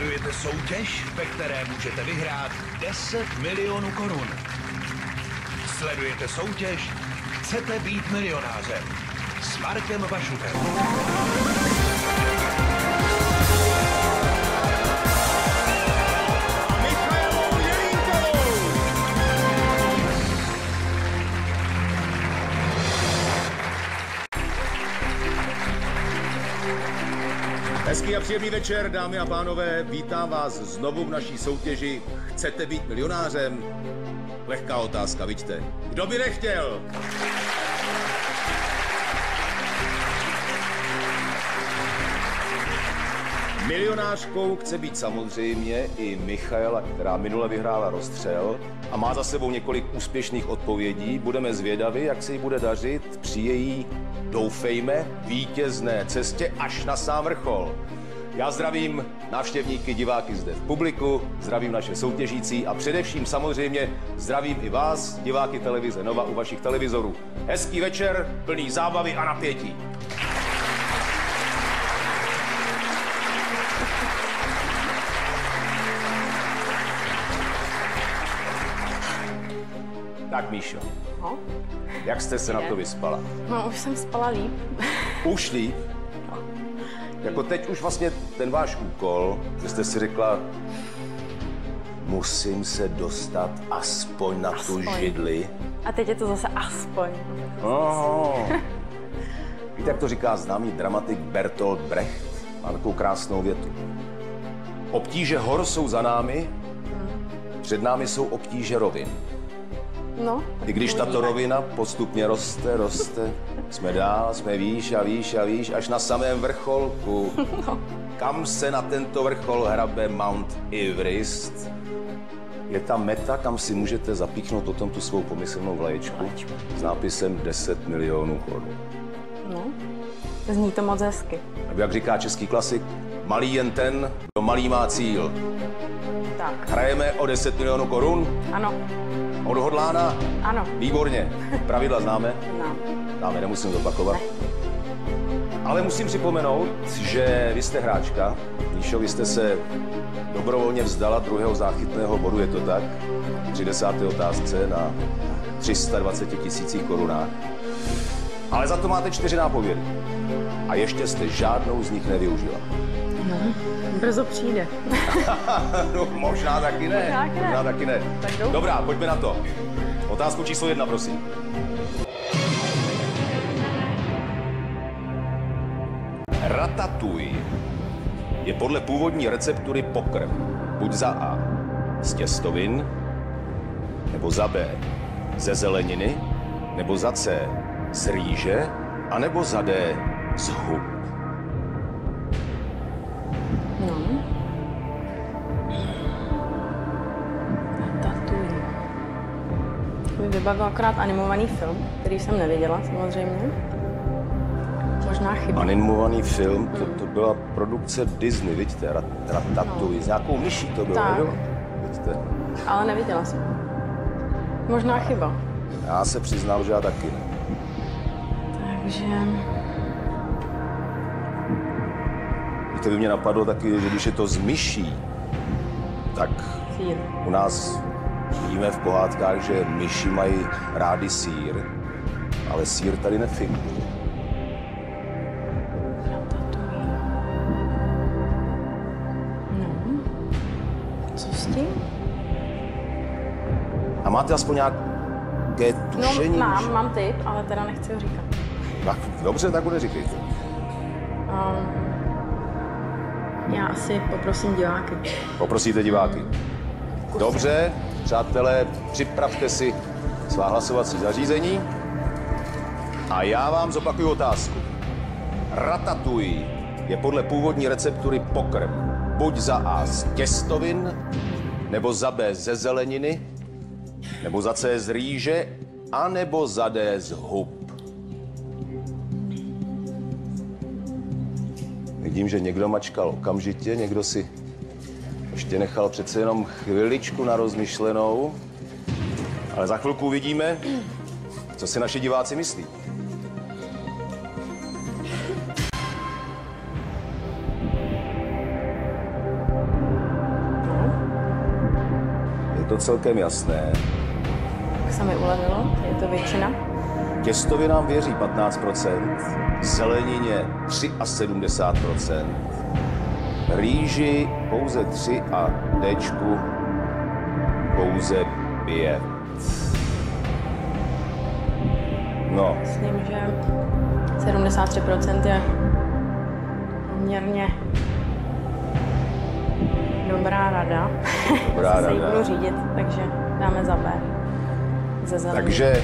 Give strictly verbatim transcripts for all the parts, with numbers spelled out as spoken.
Sledujete soutěž, ve které můžete vyhrát deset milionů korun. Sledujete soutěž Chcete být milionářem s Markem Vašukem. Hezký a příjemný večer, dámy a pánové. Vítám vás znovu v naší soutěži Chcete být milionářem? Lehká otázka, vidíte. Kdo by nechtěl? Milionářkou chce být samozřejmě i Michaela, která minule vyhrála rozstřel a má za sebou několik úspěšných odpovědí. Budeme zvědaví, jak se jí bude dařit při její, doufejme, vítězné cestě až na sám vrchol. Já zdravím návštěvníky, diváky zde v publiku, zdravím naše soutěžící a především samozřejmě zdravím i vás, diváky televize Nova u vašich televizorů. Hezký večer, plný zábavy a napětí. Tak, Míšo, no. Jak jste se na to vyspala? No, už jsem spala líp. Už líp? No. Jako teď už vlastně ten váš úkol, že jste si řekla, musím se dostat aspoň na aspoň. tu židli. A teď je to zase aspoň. Oh. Víte, jak to říká známý dramatik Bertolt Brecht? Má takovou krásnou větu. Obtíže hor jsou za námi, hmm. před námi jsou obtíže rovin. No, I když tato rovina postupně roste, roste, jsme dál, jsme výš a výš a výš, až na samém vrcholku. No. Kam se na tento vrchol hrabe Mount Everest? Je tam meta, kam si můžete zapíchnout potom tu svou pomyslnou vlaječku s nápisem deset milionů korun. No, zní to moc hezky. Nebo jak říká český klasik, malý jen ten, kdo malý má cíl. Tak. Hrajeme o deset milionů korun? Ano. Odhodlána? Ano. Výborně. Pravidla známe? No. Známe, nemusím zopakovat. Ne. Ale musím připomenout, že vy jste hráčka. Míšo, vy jste se dobrovolně vzdala druhého záchytného bodu, je to tak? Při desáté otázce na tři sta dvacet tisících korunách. Ale za to máte čtyři nápovědy. A ještě jste žádnou z nich nevyužila. No, brzo přijde. No, možná taky ne. Možná taky ne. Možná taky ne. Tak doufám. Dobrá, pojďme na to. Otázku číslo jedna, prosím. Ratatouille je podle původní receptury pokrm. Buď za A z těstovin, nebo za B ze zeleniny, nebo za C z rýže, anebo za D z hub. No. Ratatouille. To mi vybavil akorát animovaný film, který jsem neviděla samozřejmě. Možná chyba. Animovaný film, to, to byla produkce Disney, vidíte, Ratatouille, no. S nějakou myší to bylo, tak. Vidíte. Ale neviděla jsem. Možná chyba. Já se přiznám, že já taky ne. Takže... To by mě napadlo taky, že když je to z myší, tak Sýr. u nás víme v pohádkách, že myši mají rádi sýr, ale sýr tady nefiguruje. No. Co s tím? A máte aspoň nějaké tušení? No, mám, mám tip, ale teda nechci ho říkat. Tak, dobře, tak ho neříkejte. Um, já asi poprosím diváky. Poprosíte diváky. Dobře, přátelé, připravte si svá hlasovací zařízení a já vám zopakuju otázku. Ratatouille je podle původní receptury pokrm. Buď za A z těstovin, nebo za B ze zeleniny, nebo za C z rýže, anebo za D z hub. Vidím, že někdo mačkal okamžitě, někdo si ještě nechal přece jenom chviličku na rozmyšlenou. Ale za chvilku uvidíme, co si naši diváci myslí. celkem jasné. Tak se mi ulevilo, je to většina. Těstovinám věří patnáct procent, zelenině sedmdesát tři procent, rýži pouze tři a Dčku pouze pět. No. Myslím, že sedmdesát tři procent je poměrně dobrá rada. Dobrá se jí rada. budu řídit, takže dáme za B. Ze zeleně. Takže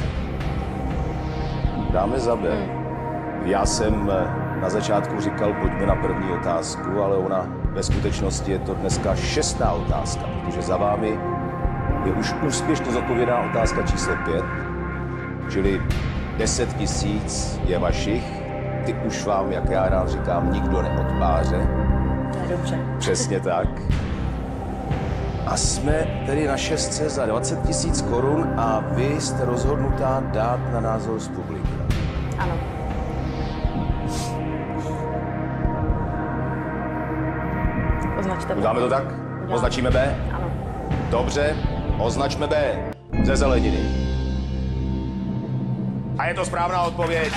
dáme za B. Já jsem na začátku říkal, pojďme na první otázku, ale ona ve skutečnosti je to dneska šestá otázka, protože za vámi je už úspěšně zodpovědná otázka číslo pět, čili deset tisíc je vašich, ty už vám, jak já rád říkám, nikdo neodpáře. To je dobře. Přesně tak. A jsme tedy na šestce za dvacet tisíc korun a vy jste rozhodnutá dát na názor z publika. Ano. Označte to. Uděláme to tak? Uděláme. Označíme B? Ano. Dobře, označme B. Ze zeleniny. A je to správná odpověď.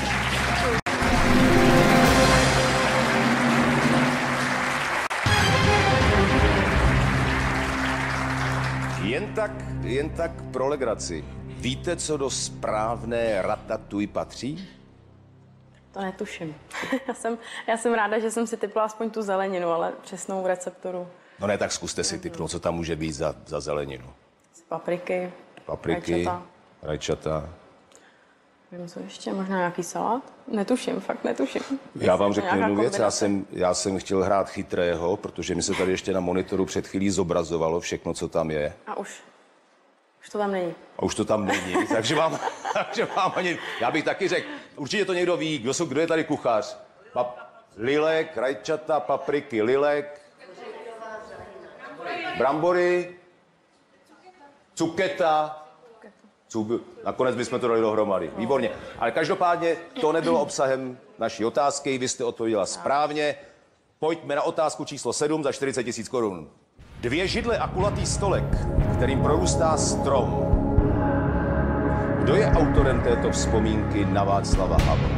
Jen tak, jen tak pro legraci. Víte, co do správné ratatouille patří? To netuším. já, jsem, já jsem ráda, že jsem si typla aspoň tu zeleninu, ale přesnou recepturu. No ne, tak zkuste si typnout, co tam může být za, za zeleninu. Papriky, Papriky, rajčata. rajčata. Vím, co ještě? Možná nějaký salát? Netuším, fakt netuším. Já vám řeknu Nějaká jednu věc, já kombinace. jsem, já jsem chtěl hrát chytrého, protože mi se tady ještě na monitoru před chvílí zobrazovalo všechno, co tam je. A už. Už to tam není. A už to tam není, takže vám, takže vám ani, já bych taky řekl, určitě to někdo ví, kdo, jsou, kdo je tady kuchař. Pap, lilek, rajčata, papriky, lilek, brambory, cuketa, Cub, nakonec bychom to dali dohromady. Výborně. Ale každopádně to nebylo obsahem naší otázky, vy jste odpověděla správně. Pojďme na otázku číslo sedm za čtyřicet tisíc korun. Dvě židle a kulatý stolek, kterým prorůstá strom. Kdo je autorem této vzpomínky na Václava Havla?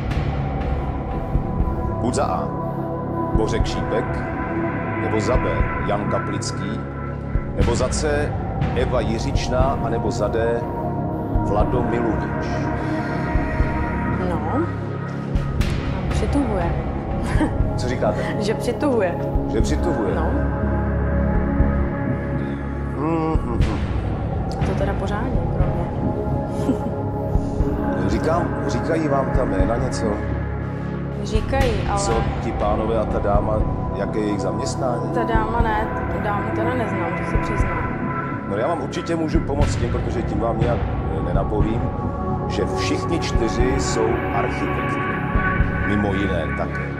Buď za A. Bořek Šípek, nebo za B. Jan Kaplický, nebo za C. Eva Jiřičná, anebo za D. Vlado Milunič. No. Přituhuje. Co říkáte? Že přituhuje. Že přituhuje. No. A to teda pořádně pro mě. Říkám, říkají vám ta jména něco? Říkají, ale Co ti pánové a ta dáma, jaké je jejich zaměstnání? ta dáma ne, tu dámu teda neznám, to se přiznám. No já vám určitě můžu pomoct tím, protože tím vám nějak nenapovím, že všichni čtyři jsou architekti. Mimo jiné také.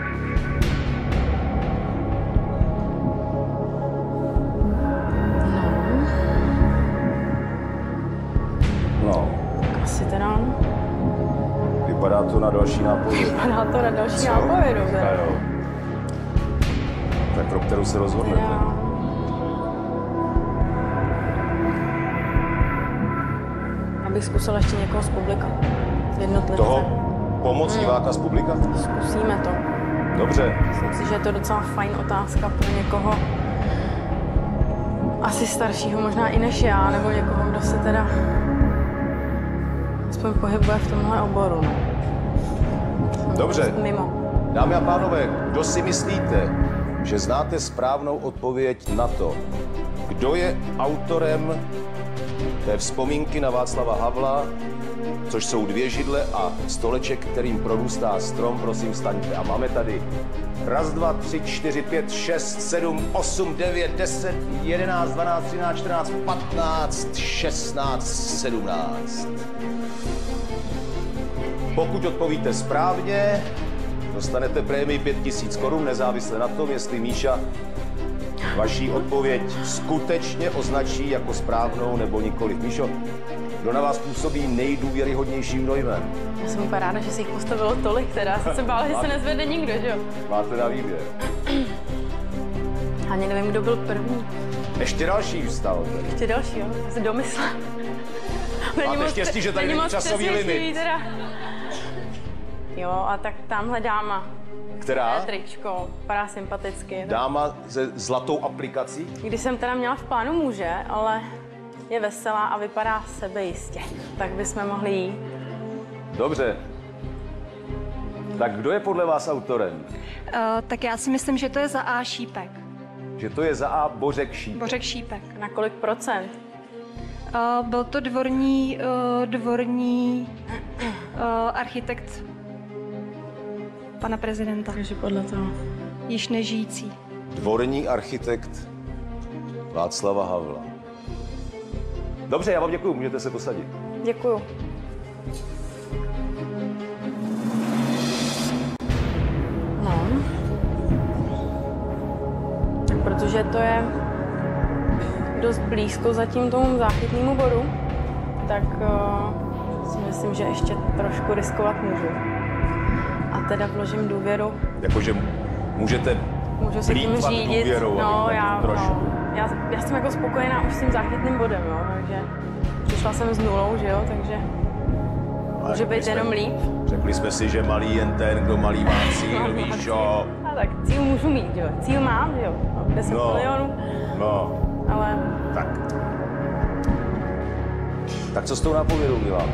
No, Asi teda vypadá to na další nápověd. vypadá to na další Co? nápovědu. A jo. Tak pro kterou se rozhodnete? Teda... Abych zkusila ještě někoho z publika. Jednotlivce. Toho pomoc diváka z publika? Zkusíme to. Dobře. Myslím si, že je to docela fajn otázka pro někoho asi staršího, možná i než já, nebo někoho, kdo se teda aspoň pohybuje v tomhle oboru. No. Dobře. Mimo. Dámy a pánové, kdo si myslíte, že znáte správnou odpověď na to, kdo je autorem té vzpomínky na Václava Havla, což jsou dvě židle a stoleček, kterým prorůstá strom, prosím, staňte. A máme tady raz, dva, tři, čtyři, pět, šest, sedm, osm, devět, deset, jedenáct, dvanáct, třináct, čtrnáct, patnáct, šestnáct, sedmnáct. Pokud odpovíte správně, dostanete prémii pět tisíc korun, nezávisle na tom, jestli Míša vaší odpověď skutečně označí jako správnou nebo nikoliv. Míšo, kdo na vás působí nejdůvěryhodnějším dojmem? Já jsem úplně ráda, že se jich postavilo tolik, teda. Já jsem se bála, že se nezvede nikdo, že jo? Máte na výběr. Ani nevím, kdo byl první. Ještě další vstal. Ještě další, jo? Si domyslel. Máte štěstí, že tady není časový limit. Teda. Jo, a tak tamhle dáma. Která? Tričko, vypadá sympaticky. Dáma se zlatou aplikací? Když jsem teda měla v plánu muže, ale je veselá a vypadá sebejistě, tak bychom mohli jít. Dobře. Tak kdo je podle vás autorem? Uh, tak já si myslím, že to je za A Šípek. Že to je za A Bořek Šípek. Bořek Šípek. Na kolik procent? Uh, byl to dvorní, uh, dvorní uh, architekt pana prezidenta. Takže podle toho. Již nežijící. Dvorní architekt Václava Havla. Dobře, já vám děkuju, můžete se posadit. Děkuju. No. Tak protože to je dost blízko zatím tomu záchytnému bodu, tak uh, si myslím, že ještě trošku riskovat můžu. A teda vložím důvěru. Jakože můžete Můžu se tím plýtvat řídit. důvěrou, No, já, trošku. no, já, já jsem jako spokojená už s tím záchytným bodem, jo, takže přišla jsem s nulou, že jo, takže Ale může být jsme, jenom líp. Řekli jsme si, že malý jen ten, kdo malý má cíl, No, víš jo. A tak cíl můžu mít, jo. Cíl mám, jo. Mám deset No. milionů, No, ale tak. Tak co s tou nápovědou děláme?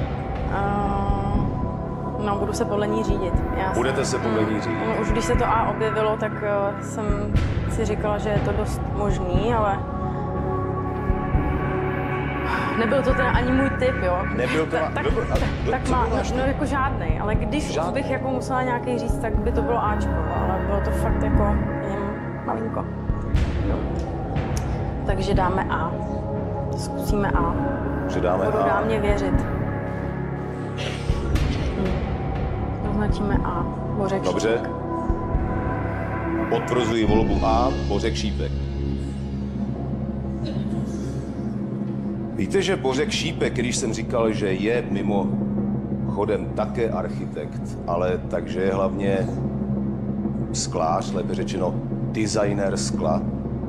uh, no, budu se podle ní řídit. Já Budete se podle ní řídit? No, už když se to A objevilo, tak uh, jsem si říkala, že je to dost možný, ale nebyl to teda ani můj typ, jo. Nebyl to... Ta, tak, nebyl, a, tak, kdo- tak co má, byl váš no, no typ? jako žádnej, ale když už Žádnej. bych jako musela nějaký říct, tak by to bylo Ačko, ale bylo to fakt jako jen malinko. No. Takže dáme A. Zkusíme A. Že dáme Budu A. dá mě věřit. Hm. Označíme A. Bořek Dobře. Šípek. Potvrzuji volbu A, Bořek Šípek. Víte, že Bořek Šípek, když jsem říkal, že je mimo chodem také architekt, ale takže je hlavně sklář, lépe řečeno designer skla.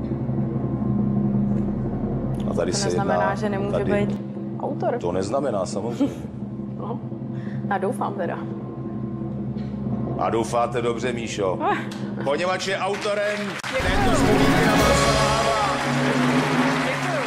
A tady To se neznamená, jedná, že nemůže tady, být autor. To neznamená samozřejmě. No. Já doufám teda. A doufáte dobře, Míšo. Poněvadž je autorem Děkuju. této vzpomínky na Václava Havla. Děkuju.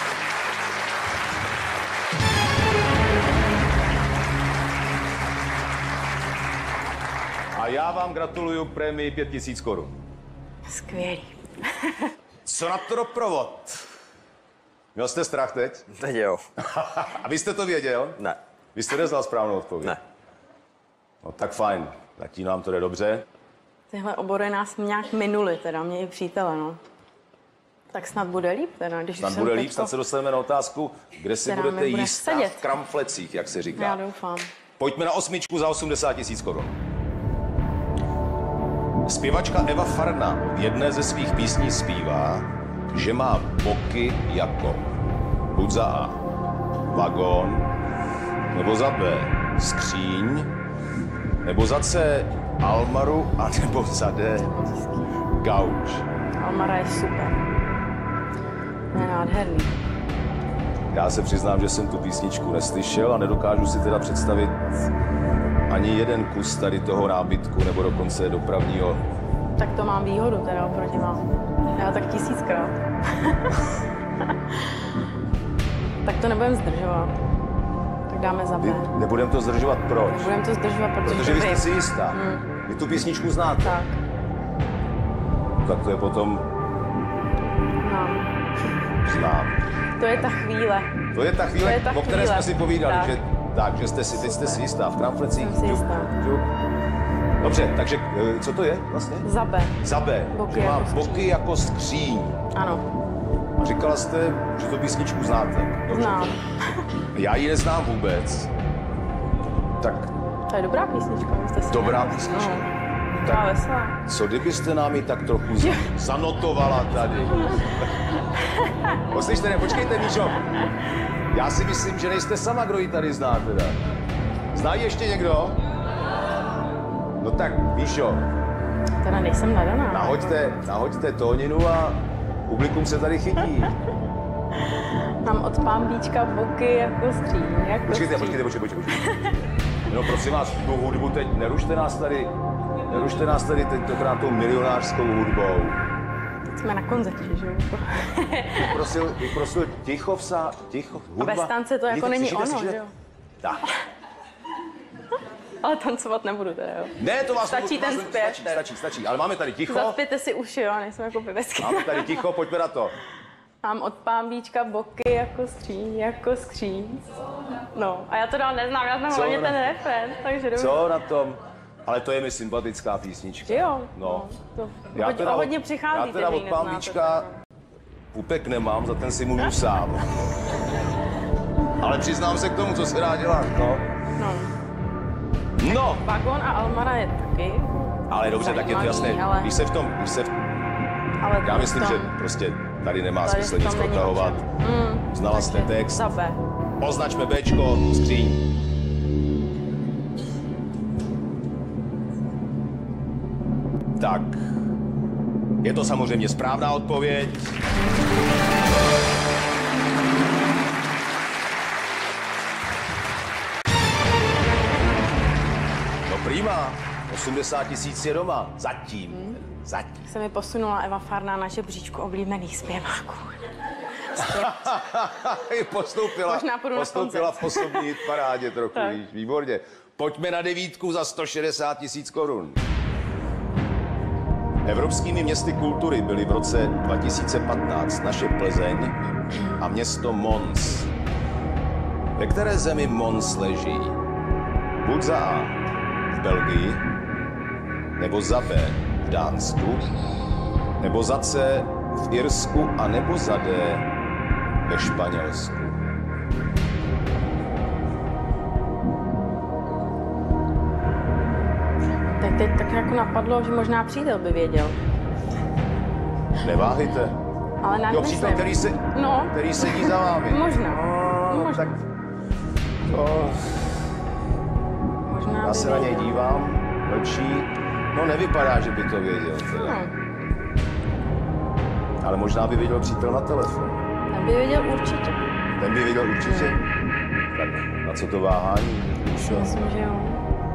A já vám gratuluju k prémii pět tisíc korun. Skvělý. Co na to doprovod? Měl jste strach teď? Teď jo. A vy jste to věděl? Ne. Vy jste neznal správnou odpověď? Ne. No tak fajn, zatím nám to jde dobře. Tyhle obory nás nějak minuli, teda mě i přítele, no. Tak snad bude líp, teda, když Snad už jsem bude líp, teďko- snad se dostaneme na otázku, kde si která budete mi bude jíst sedět. v kramflecích, jak se Já říká. doufám. Pojďme na osmičku za osmdesát tisíc korun. Zpěvačka Eva Farna v jedné ze svých písní zpívá, že má boky jako buď za A vagón, nebo za B skříň, nebo za C almaru, a nebo za D gauč. Almara je super. Je nádherný. Já se přiznám, že jsem tu písničku neslyšel a nedokážu si teda představit ani jeden kus tady toho nábytku, nebo dokonce dopravního. Tak to mám výhodu teda oproti vám. Já tak tisíckrát. Tak to nebudem zdržovat. Tak dáme za B. Nebudeme to zdržovat, proč? Budeme to zdržovat, protože, Protože vy jste vím. si jistá. Vy tu písničku znáte. Tak, Tak to je potom no. znám. To je ta chvíle. To je ta chvíle, To je ta o které chvíle. jsme si povídali, Tak. že, tak, že jste si, teď jste si jistá v kramflecích. Jsem si jistá. Dobře, takže eh, co to je vlastně? Za B. Za B, Boky že má jako skříň. boky jako skříň. Ano, A říkala jste, že tu písničku znáte. Dobře. znám. Já ji neznám vůbec. Tak To je dobrá písnička, vy jste si Dobrá ne- písnička. No. Tak. Tak. Veselá. co kdybyste nám ji tak trochu za- zanotovala tady? Poslyšte, ne, počkejte, Míšo. Já si myslím, že nejste sama, kdo ji tady zná teda. Zná ji ještě někdo? No tak, Míšo, Teda nejsem nadaná. nahoďte, nahoďte tóninu a Publikum se tady chytí. Mám od Pámbíčka boky jako skříň, jako Počkejte, skříň. počkejte, počkejte, počkejte. No prosím vás, tu hudbu teď nerušte nás tady, nerušte nás tady tentokrát tou milionářskou hudbou. Teď jsme na koncertě, že jo? Bych prosil, bych prosil ticho vsá, ticho, hudba. A ve stance to jako Vidíte, není slyšíte, ono, slyšíte? že jo? Tak. Ale tancovat nebudu teda, jo? Ne, to vás Stačí to vás- ten zpěv Stačí, teda. stačí, stačí, ale máme tady ticho. Zaspěte si uši, jo, nejsem jako pěvecky. Máme tady ticho, pojďme na to. Mám od Pámbíčka boky jako skříň, jako skříň. No, a já to dál neznám, já znám Co hlavně na- ten refrén, takže dobře. Co na tom? Ale to je mi sympatická písnička. Že jo? No. To Já hodně, teda, hodně od, přicházíte, já teda že ji od neznáte, Pámbíčka tak. pupek nemám, za ten si můžu sám. Ale přiznám se k tomu, co se dá dělat, no. No. No, Vagon a Almara je taky. ale dobře, tak je to zajímavý, jasné. ale- Když se v tom, když se v, Ale já v myslím, tom- že prostě tady nemá tady smysl v nic tom není protahovat. o čem. Mm, Znala jste takže text, za B. označme Bčko, skříň. Tak, je to samozřejmě správná odpověď. No prima, osmdesát tisíc je doma, zatím, Hmm. zatím. Se mi posunula Eva Farná na žebříčku oblíbených zpěváků. postoupila, Možná půjdu na postoupila v koncert. osobní hit parádě trochu, Tak. víš, výborně. Pojďme na devítku za sto šedesát tisíc korun. Evropskými městy kultury byly v roce dva tisíce patnáct naše Plzeň a město Mons. Ve které zemi Mons leží? Buď za A v Belgii, nebo za B v Dánsku, nebo za C v Irsku, a nebo za D ve Španělsku. Tak teď tak jako napadlo, že možná přítel by věděl. Neváhejte. Ale na Jo, přítel, který, se, No, který sedí za vámi. možná. No, možná. tak to, možná já by se na něj věděl. dívám, mlčí. No, nevypadá, že by to věděl. Teda. No, Ale možná by věděl přítel na telefon. ten by věděl určitě. Ten by věděl určitě. Tak na co to váhání? Míšo? Myslím, že jo.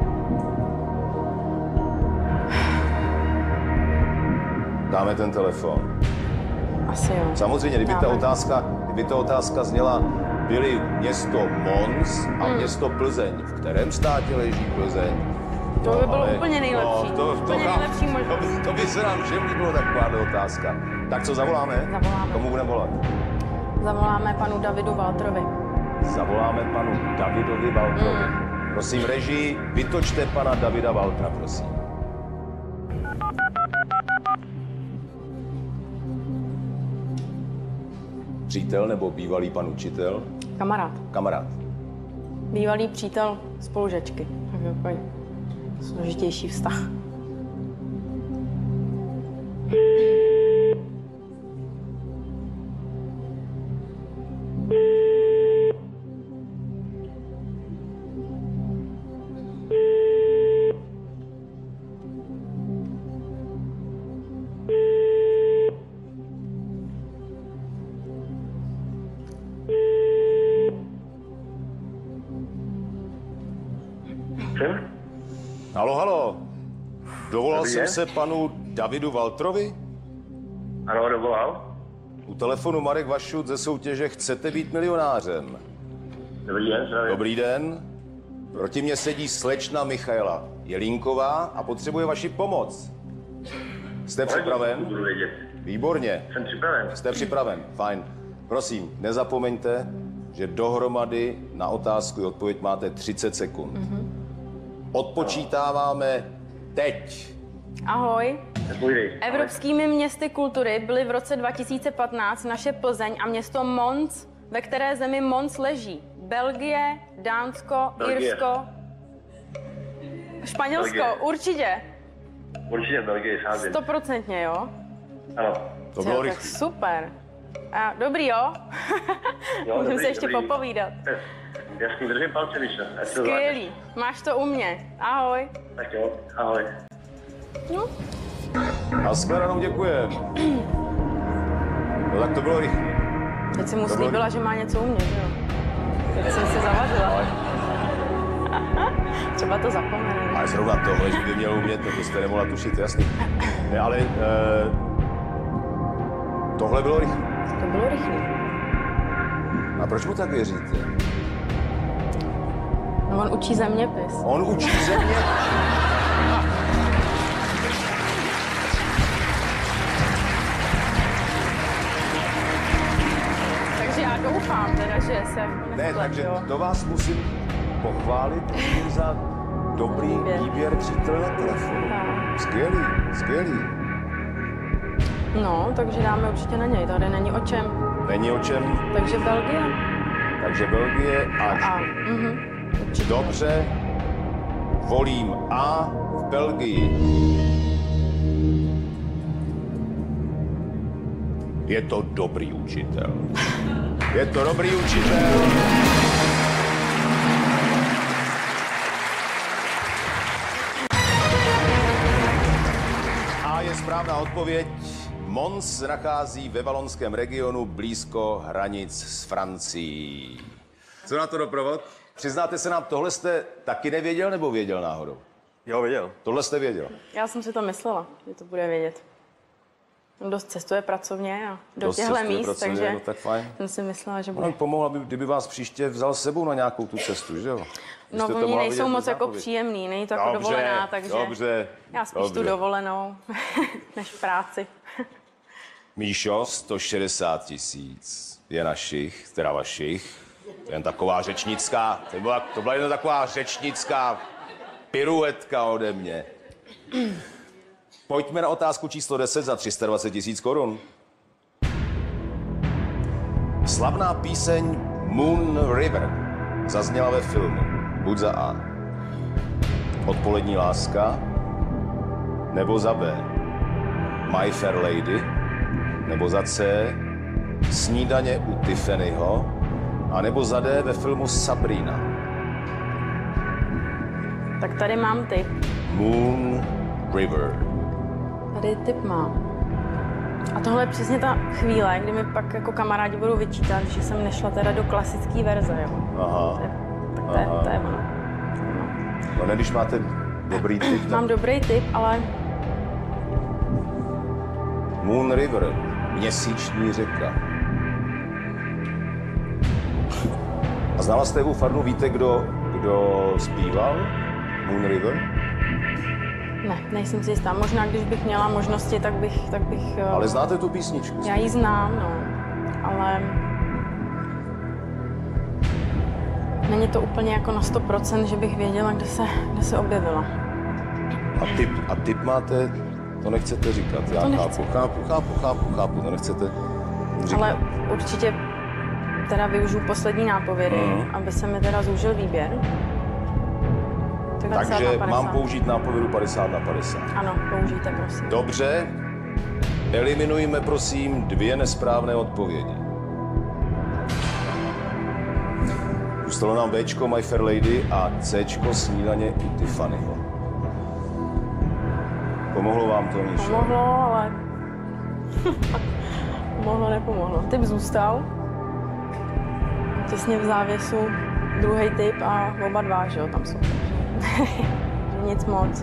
Dáme ten telefon. Asi jo. Samozřejmě, kdyby ta Dáme. otázka, kdyby ta otázka zněla, byly město Mons a město Plzeň. V kterém státě leží Plzeň? To by bylo úplně nejlepší. No, to, to, Úplně to, nejlepší to, možnost. by, to by se nám všem líbilo takováhle otázka. Tak co zavoláme? Zavoláme. Komu budeme volat? Zavoláme panu Davidu Waltrovi. Zavoláme panu Davidovi Waltrovi. Mm. Prosím, režii, vytočte pana Davida Waltra, prosím. Přítel nebo bývalý pan učitel? Kamarád. Kamarád. Bývalý přítel spolužačky. Tak takový složitější vztah. Čem? Halo, halo. Dovolal Dobrý jsem den. se panu Davidu Waltrovi. Ano, dovolal. U telefonu Marek Vašut ze soutěže Chcete být milionářem. Dobrý den, zdravím. Dobrý den. Proti mně sedí slečna Michaela Jelínková a potřebuje vaši pomoc. Jste připraven? Budu vědět. Výborně. Jsem připraven. Jste připraven? Fajn. Prosím, nezapomeňte, že dohromady na otázku i odpověď máte třicet sekund. Mm-hmm. Odpočítáváme teď. Ahoj. Nepůjdej. Evropskými městy kultury byly v roce dva tisíce patnáct naše Plzeň a město Mons. Ve které zemi Mons leží? Belgie, Dánsko, Belgie. Irsko, Španělsko, Belgie. určitě. Určitě Belgii sázím. Stoprocentně, jo? Ano. To Jo, bylo tak rychlé. super. A, dobrý, jo? Jo, Můžeme dobrý, se ještě dobrý. popovídat. Jasný, držím palce, Míša. Ať to Skvělý. Máš to u mě. Ahoj. zvládneš. Tak jo, ahoj. No, A shledanou děkujem. No tak to bylo rychle. Teď jsem mu To bylo- slíbila, že má něco umět, že jo? Teď jsem si zavadila. Ale, Třeba to zapomenu. ale zrovna tohle, že by měl umět, to jste nemohla tušit, jasný. Ne, ale eh, tohle bylo rychle. To bylo rychlý. A proč mu tak věříte? No on učí zeměpis. On učí země. Takže já doufám teda, že se Ne, takže to vás musím pochválit za dobrý Výběr. výběr přítele na telefonu. Tak. Skvělý, skvělý. No, takže dáme určitě na něj, tady není o čem. Není o čem, Takže Belgie. takže Belgie a... A, mhm. Dobře, volím A v Belgii. Je to dobrý učitel. Je to dobrý učitel. A je správná odpověď. Mons se nachází ve valonském regionu blízko hranic s Francií. Co na to doprovod? Přiznáte se nám, tohle jste taky nevěděl nebo věděl náhodou? Jo, viděl. Tohle jste věděl. Já jsem si to myslela, že to bude vědět. On dost cestuje pracovně a do Dost těchto cestuje míst, pracovně, takže no tak fajn. jsem si myslela, že No, bude. pomohla by, kdyby vás příště vzal s sebou na nějakou tu cestu, že jo? No, Byste to oni mohla nejsou vidět moc bez jako nápověd. příjemný, není to jako Dobře, dovolená, takže dobře, já spíš dobře. tu dovolenou, než práci. Míšo, sto šedesát tisíc je našich, teda vašich. Jen taková řečnická, to byla, to byla jen taková řečnická piruetka ode mě. Pojďme na otázku číslo deset za tři sta dvacet tisíc korun. Slavná píseň Moon River zazněla ve filmu. Buď za A. Odpolední láska, nebo za B. My Fair Lady, nebo za C. Snídaně u Tiffanyho, a nebo za D ve filmu Sabrina. Tak tady mám tip. Moon River. Tady tip mám. A tohle je přesně ta chvíle, kdy mi pak jako kamarádi budou vyčítat, že jsem nešla teda do klasické verze, jo. Aha. To je, tak to je, Aha. to je ono. No ne, když máte dobrý tip, tak Mám dobrý tip, ale Moon River, měsíční řeka. A znala jste Evu Farnu, víte, kdo, kdo zpíval Moon River? ne, nejsem si jistá. Možná, když bych měla možnosti, tak bych, tak bych... jo. Ale znáte tu písničku? Já ji znám, no, ale není to úplně jako na sto procent, že bych věděla, kde se, kde se objevila. A tip, a tip máte, to nechcete říkat. Já To chápu, nechci. chápu, chápu, chápu, chápu, to nechcete říkat. Ale určitě teda využiju poslední nápovědy, Mhm. aby se mi teda zúžil výběr. Tak padesát Takže na padesát. mám použít nápovědu padesát na padesát. Ano, použijte, prosím. Dobře, eliminujme prosím dvě nesprávné odpovědi. Zůstalo nám Bčko My Fair Lady a Cčko Snídaně u Tiffanyho. Pomohlo vám to, Míšo? Pomohlo, ale... Pomohlo, nepomohlo. Typ zůstal. Těsně v závěsu druhý typ a oba dva, že jo, tam jsou. Nic moc.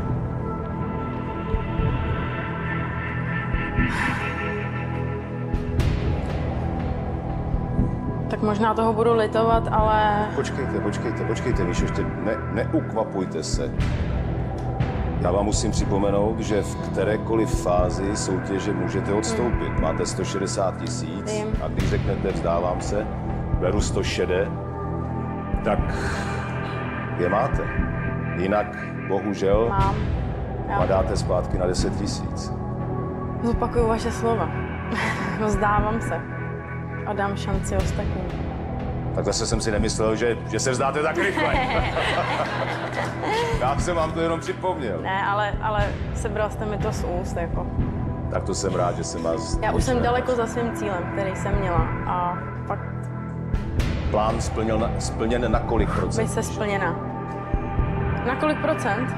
Tak možná toho budu litovat, ale Počkejte, počkejte, počkejte, Míšo, ještě ne, neukvapujte se. Já vám musím připomenout, že v kterékoliv fázi soutěže můžete odstoupit. Máte sto šedesát tisíc Vím. a když řeknete vzdávám se, beru sto šedesát, tak je máte. Jinak, bohužel, mám. Já padáte zpátky na deset tisíc. zopakuju vaše slova. Vzdávám se. A dám šanci ostatním. Tak zase jsem si nemyslel, že, že se vzdáte tak rychle. Já jsem vám to jenom připomněl. Ne, ale, ale sebral jste mi to z úst, jako. Tak to jsem rád, že jsem vás... Já už jsem daleko za svým cílem, který jsem měla. A fakt Plán splnil na, splněn na kolik procent? by se splněna. Na kolik procent?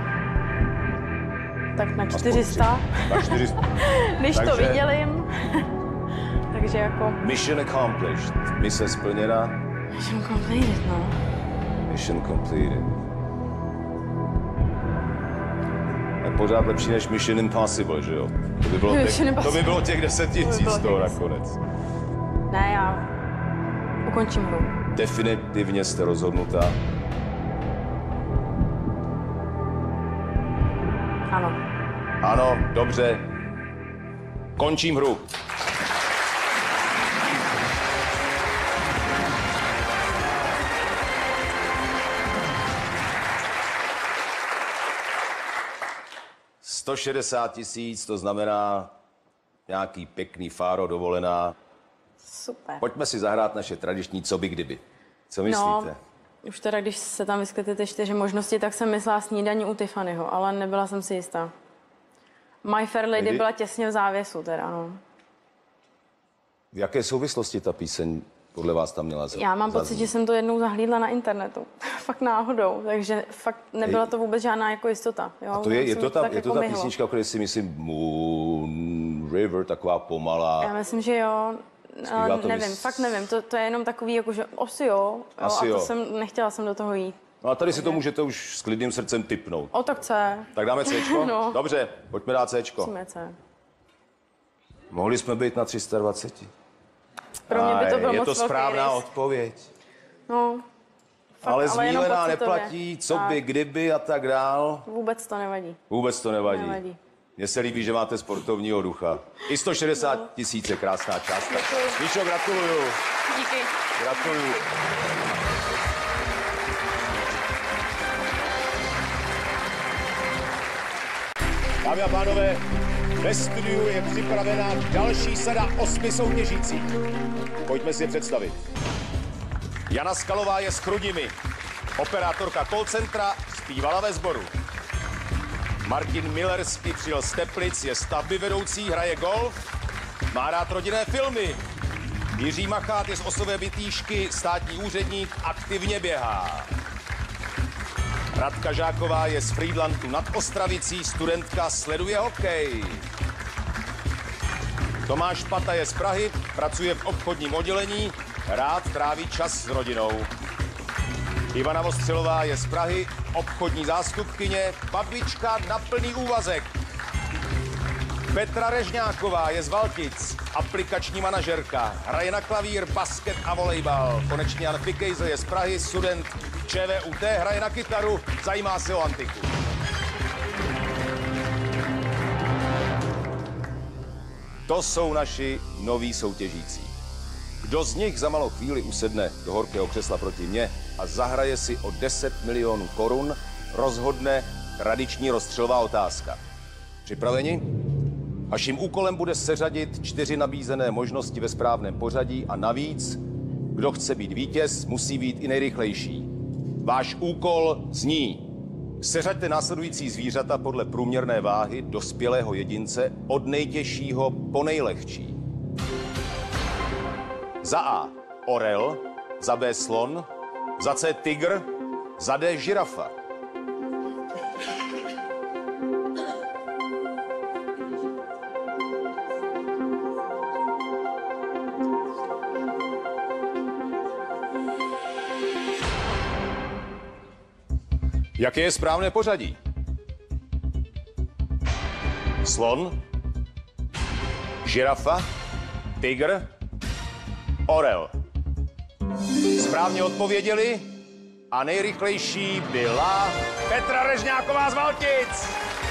Tak na čtyři sta. Na čtyři sta. Když Takže- to vydělím, Takže jako... Mission accomplished. Mise splněna. Mission completed, no. Mission completed. Je pořád lepší než Mission Impossible, že jo? To by bylo těch, to by bylo těch deset tisíc z toho nakonec. Ne, já ukončím hru. Definitivně jste rozhodnutá. Ano. Ano, dobře. Končím hru. sto šedesát tisíc, to znamená nějaký pěkný fáro, dovolená. Super. Pojďme si zahrát naše tradiční co by kdyby. Co myslíte? No, už teda, když se tam vyskytly ty čtyři možnosti, tak jsem myslela snídaní u Tiffanyho, ale nebyla jsem si jistá. My Fair Lady Kdy? byla těsně v závěsu teda, no. V jaké souvislosti ta píseň podle vás tam měla za? Já mám za... pocit, že jsem to jednou zahlídla na internetu. Fakt náhodou, takže fakt nebyla to vůbec žádná jako jistota. Jo? A to je, je to ta, tak je to jako ta myhlo. písnička, o které si myslím Moon River, taková pomalá. Já myslím, že jo. Zpívá to nevím, vys... fakt nevím. To, to je jenom takový, jako, že asi jo, jo Asi a to jo. jsem, nechtěla jsem do toho jít. No a tady si to můžete už s klidným srdcem tipnout. O, tak C. Tak dáme Cčko? No. Dobře, pojďme dát Cčko. Musíme C. Mohli jsme být na tři sta dvacet. Pro mě by to bylo je moc to velký správná risk. odpověď. No, fakt, Ale ale jenom zmílená pocitově. neplatí, co Tak. by, kdyby a tak dál. Vůbec to nevadí. Vůbec to nevadí. Nevadí. Mně se líbí, že máte sportovního ducha. I sto šedesát tisíc je krásná částka. Míšo, gratuluju. Díky. Gratuluju. Dámy a pánové, ve studiu je připravena další sada osmi soutěžících. Pojďme si je představit. Jana Skalová je s Chrudimi. Operátorka call centra, zpívala ve sboru. Martin Millersky přijel z Teplic, je stavbyvedoucí, hraje golf, má rád rodinné filmy. Jiří Machát je z Osové Bytýšky, státní úředník, aktivně běhá. Radka Žáková je z Frýdlantu nad Ostravicí, studentka, sleduje hokej. Tomáš Pata je z Prahy, pracuje v obchodním oddělení, rád tráví čas s rodinou. Ivana Vostřelová je z Prahy, obchodní zástupkyně, babička na plný úvazek. Petra Režňáková je z Valtic, aplikační manažerka, hraje na klavír, basket a volejbal. Konečně Jan Fikejze je z Prahy, student ČVUT, hraje na kytaru, zajímá se o antiku. To jsou naši noví soutěžící. Kdo z nich za malou chvíli usedne do horkého křesla proti mně a zahraje si o deset milionů korun, rozhodne tradiční rozstřelová otázka. Připraveni? Vaším úkolem bude seřadit čtyři nabízené možnosti ve správném pořadí a navíc, kdo chce být vítěz, musí být i nejrychlejší. Váš úkol zní: seřaďte následující zvířata podle průměrné váhy dospělého jedince od nejtěžšího po nejlehčí. Za A orel, za B slon, za C tygr, za D žirafa. Jaké je správné pořadí? Slon, žirafa, tygr, orel. Správně odpověděli a nejrychlejší byla Petra Režňáková z Valtic.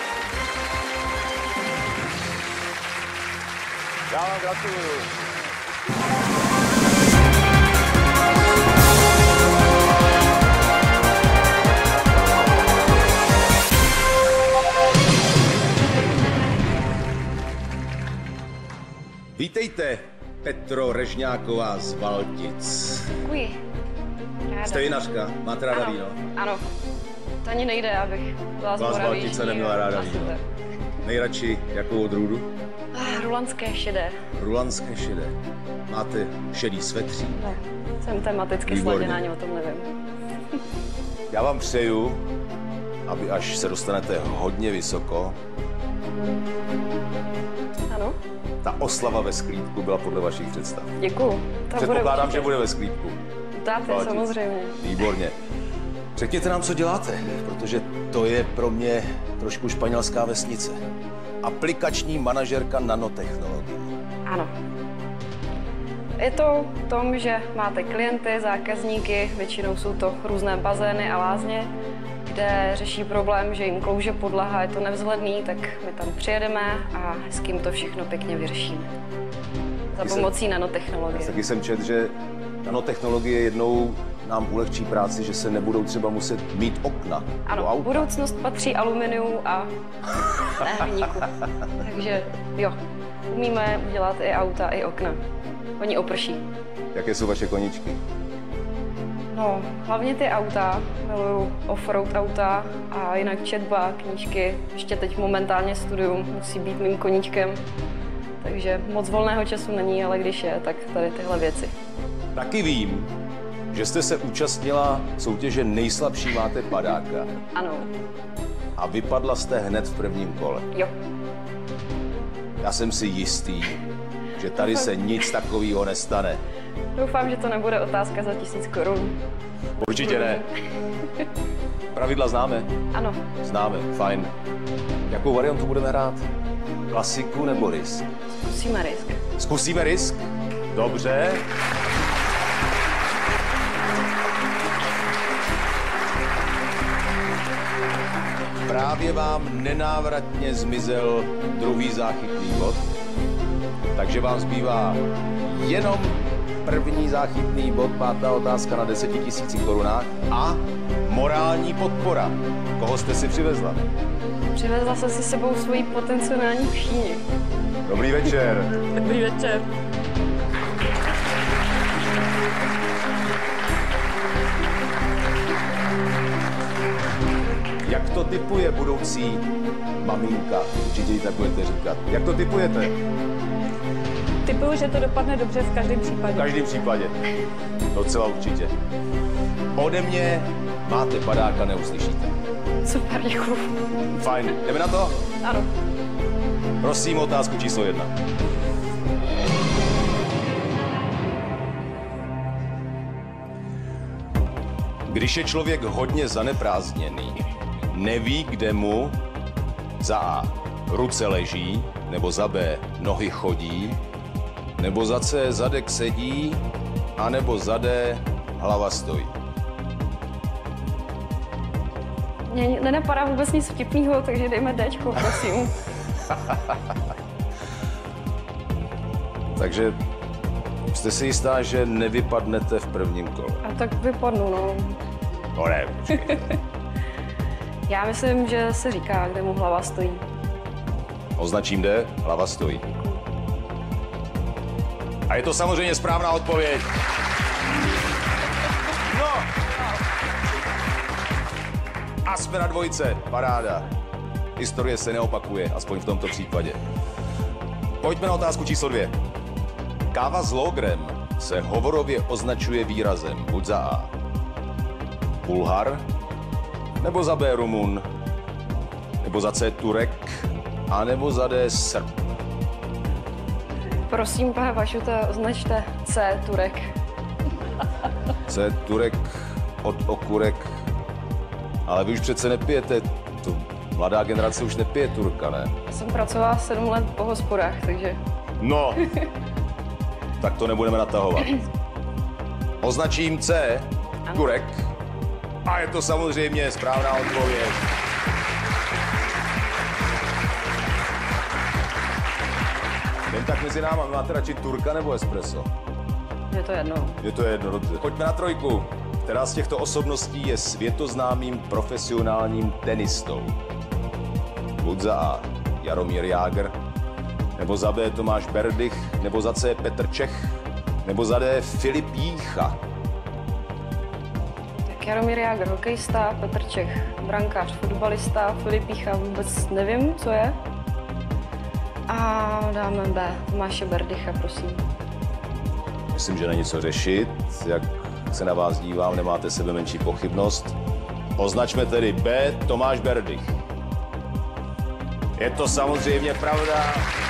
Já vám gratuluju. Vítejte, Petro Režňáková z Valtic. Děkuji. Ráda. Jste vinařka, máte ráda Ano, víno? ano. To ani nejde, abych byla z Vás z Moravy Valtice jižní, neměla ráda a víno. super. Nejradši jakou odrůdu? Ah, rulanské šedé. Rulanské šedé. Máte šedý svetří. Ne, jsem tematicky Výborně. sladěná, ani o tom nevím. Já vám přeju, aby až se dostanete hodně vysoko, Ano, Ta oslava ve sklípku byla podle vašich představ. děkuju. To bude Předpokládám, určitě. že bude ve sklípku. Dáte, Platit. samozřejmě. Výborně. Řekněte nám, co děláte, protože to je pro mě trošku španělská vesnice. Aplikační manažerka nanotechnologií. Ano. Je to v tom, že máte klienty, zákazníky, většinou jsou to různé bazény a lázně, kde řeší problém, že jim klouže podlaha, je to nevzhledný, tak my tam přijedeme a s kým to všechno pěkně vyřešíme. Za Taky jsem- pomocí nanotechnologie. Taky jsem četl, že nanotechnologie jednou nám ulehčí práci, že se nebudou třeba muset mít okna do Ano, auta. budoucnost patří aluminiu a ne hliníku. Takže jo, umíme udělat i auta, i okna. Oni oprší. Jaké jsou vaše koníčky? No, hlavně ty auta, miluju offroad auta a jinak četba, knížky. Ještě teď momentálně studium, musí být mým koníčkem. Takže moc volného času není, ale když je, tak tady tyhle věci. Taky vím, že jste se účastnila soutěže Nejslabší máte padáka Ano, a vypadla jste hned v prvním kole. jo. Já jsem si jistý, že tady se nic takového nestane. Doufám, že to nebude otázka za tisíc korun. Určitě ne. Pravidla známe? Ano, Známe, fajn. Jakou variantu budeme hrát? Klasiku nebo risk? zkusíme risk. Zkusíme risk? Dobře. Právě vám nenávratně zmizel druhý záchytný bod, takže vám zbývá jenom první záchytný bod, pátá otázka na deseti tisíci korunách a morální podpora. Koho jste si přivezla? Přivezla jsem si s sebou svoji potenciální kšíni. Dobrý večer. Dobrý večer. Jak to typuje budoucí maminka? Určitě jí tak budete říkat. Jak to typujete? Typuju, že to dopadne dobře v každém V případě. každém případě. Docela určitě. Ode mě máte padáka, neuslyšíte. Super, děkuju. Fajn. Jdeme na to? Ano. Prosím, otázku číslo jedna. Když je člověk hodně zaneprázdněný, neví, kde mu za A ruce leží, nebo za B nohy chodí, nebo za C zadek sedí, a nebo za D hlava stojí. Mně nenapadá vůbec nic vtipného, takže dejme Dčko, prosím. Takže jste si jistá, že nevypadnete v prvním kole? A tak vypadnu, no. No ne, počkej. Já myslím, že se říká, kde mu hlava stojí. Označím D, hlava stojí. A je to samozřejmě správná odpověď. No. A jsme na dvojce, paráda. Historie se neopakuje, aspoň v tomto případě. Pojďme na otázku číslo dvě. Káva s logrem se hovorově označuje výrazem buď za A Bulhar, nebo za B Rumun, nebo za C Turek, a nebo za D Srb. Prosím, pane Vašute, označte C, Turek. C Turek od okurek. Ale vy už přece nepijete, to mladá generace už nepije Turka, ne? Já jsem pracovala sedm let po hospodách, takže No, tak to nebudeme natahovat. Označím C, Turek, a je to samozřejmě správná odpověď. Jen tak mezi náma, máte radši Turka nebo espresso? je to jedno. Je to jedno, dobře. Pojďme na trojku. Která z těchto osobností je světoznámým profesionálním tenistou? Buď za A Jaromír Jágr, nebo za B Tomáš Berdych, nebo za C Petr Čech, nebo za D Filip Jícha. Tak Jaromír Jágr, hokejista, Petr Čech, brankář, fotbalista, Filip Jícha, vůbec nevím, co je. A dáme B, Tomáše Berdycha, prosím. Myslím, že není co řešit. Jak se na vás dívám, nemáte sebe menší pochybnost. Označme tedy B Tomáš Berdych. Je to samozřejmě pravda.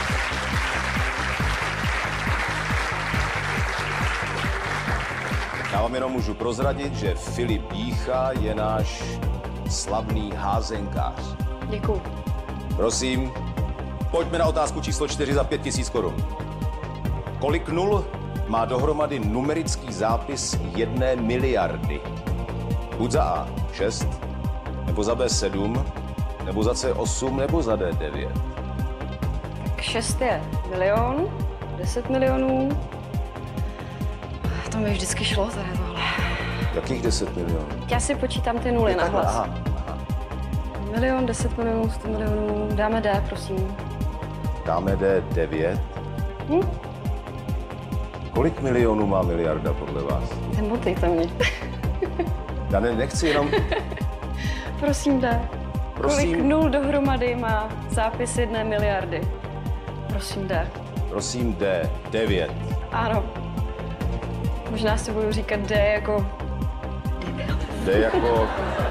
Já vám jenom můžu prozradit, že Filip Jícha je náš slavný házenkář. Děkuju. Prosím, pojďme na otázku číslo čtyři za pět tisíc korun. Kolik nul má dohromady numerický zápis jedné miliardy? Buď za A šest, nebo za B sedm, nebo za C osm, nebo za D devět. Tak šest je milion, deset milionů. To mi vždycky šlo tady tohle. Jakých deset milionů? Já si počítám ty nuly na hlas. Aha, aha. Milion, deset milionů, sto milionů. Dáme D, prosím. Dáme D devět. Hm? Kolik milionů má miliarda podle vás? Nemotejte mě. Já ne, nechci jenom... Prosím, D. Prosím. Kolik nul dohromady má zápis jedné miliardy? Prosím, D. Prosím D devět. Ano. Možná si budu říkat D jako... D jako...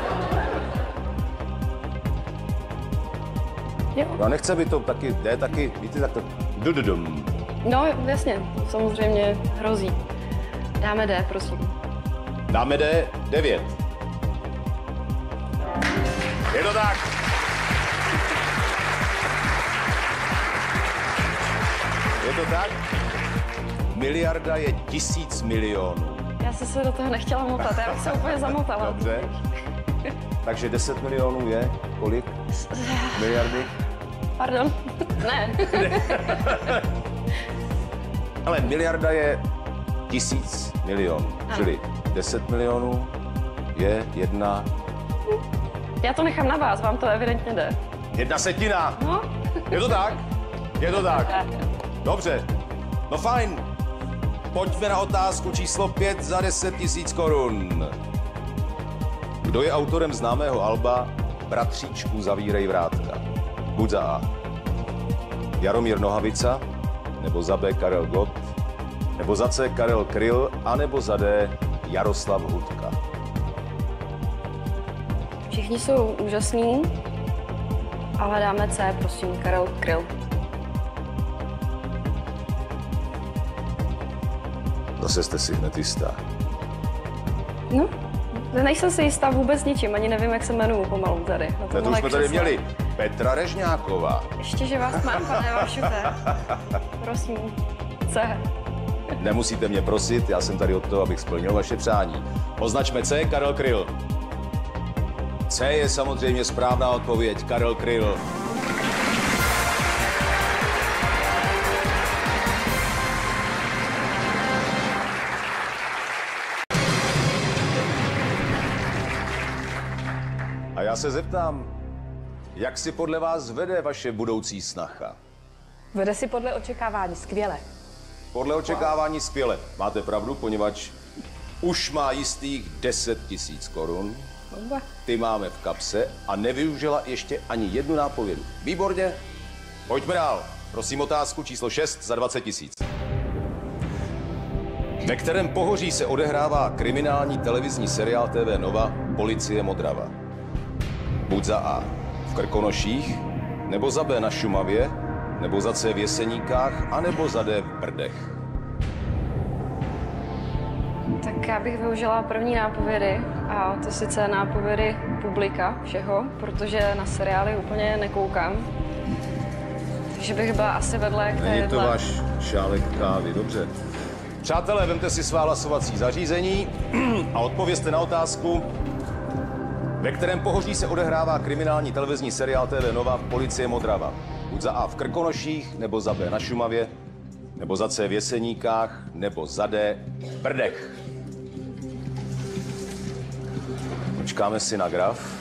Jo. No nechce by to taky, D taky, víte, tak to... Dududum. No, jasně, samozřejmě hrozí. Dáme D, prosím. Dáme D devět. Je to tak. Je to tak? Miliarda je tisíc milionů. Já jsem se do toho nechtěla motat, já bych se úplně zamotala. Dobře. Takže deset milionů je kolik? Miliardy? Pardon. Ne. Ale miliarda je tisíc milionů. Ano. Čili deset milionů je jedna... Já to nechám na vás, vám to evidentně jde. Jedna setina. No. Je to tak? Je to tak. Dobře. No fajn. Pojďme na otázku číslo pět za deset tisíc korun. Kdo je autorem známého alba Bratříčku zavírej vrátka? Buď za A. Jaromír Nohavica, nebo za B. Karel Gott, nebo za C. Karel Kryl, anebo za D. Jaroslav Hudka. Všichni jsou úžasní, ale dáme C, prosím, Karel Kryl. Zase jste si hned jistá. No, nejsem si jistá vůbec ničím, ani nevím, jak se jmenuju pomalu tady. Na Ne, to už tomhle jsme tady křesle. měli Petra Režňáková. Ještě, že vás mám, pane Vašuté. Prosím, C. Nemusíte mě prosit, já jsem tady od toho, abych splnil vaše přání. Označme C, Karel Kryl. C je samozřejmě správná odpověď, Karel Kryl. A já se zeptám, jak si podle vás vede vaše budoucí snacha? Vede si podle očekávání skvěle. Podle očekávání skvěle. Máte pravdu, poněvadž už má jistých deset tisíc korun. Ty máme v kapse a nevyužila ještě ani jednu nápovědu. Výborně. Pojďme dál. Prosím otázku číslo šest za dvacet tisíc. Ve kterém pohoří se odehrává kriminální televizní seriál T V Nova Policie Modrava? Buď za A v Krkonoších, nebo za B na Šumavě, nebo za C v Jeseníkách, anebo za D v Brdech. Tak já bych využila první nápovědy, a to sice nápovědy publika všeho, protože na seriály úplně nekoukám. Takže bych byla asi vedle k Není to téhle. váš šálek kávy, dobře. Přátelé, vemte si svá hlasovací zařízení a odpovězte na otázku, ve kterém pohoří se odehrává kriminální televizní seriál T V Nova Policie Modrava. Buď za A v Krkonoších, nebo za B na Šumavě, nebo za C v Jeseníkách, nebo za D v Brdech. Počkáme si na graf.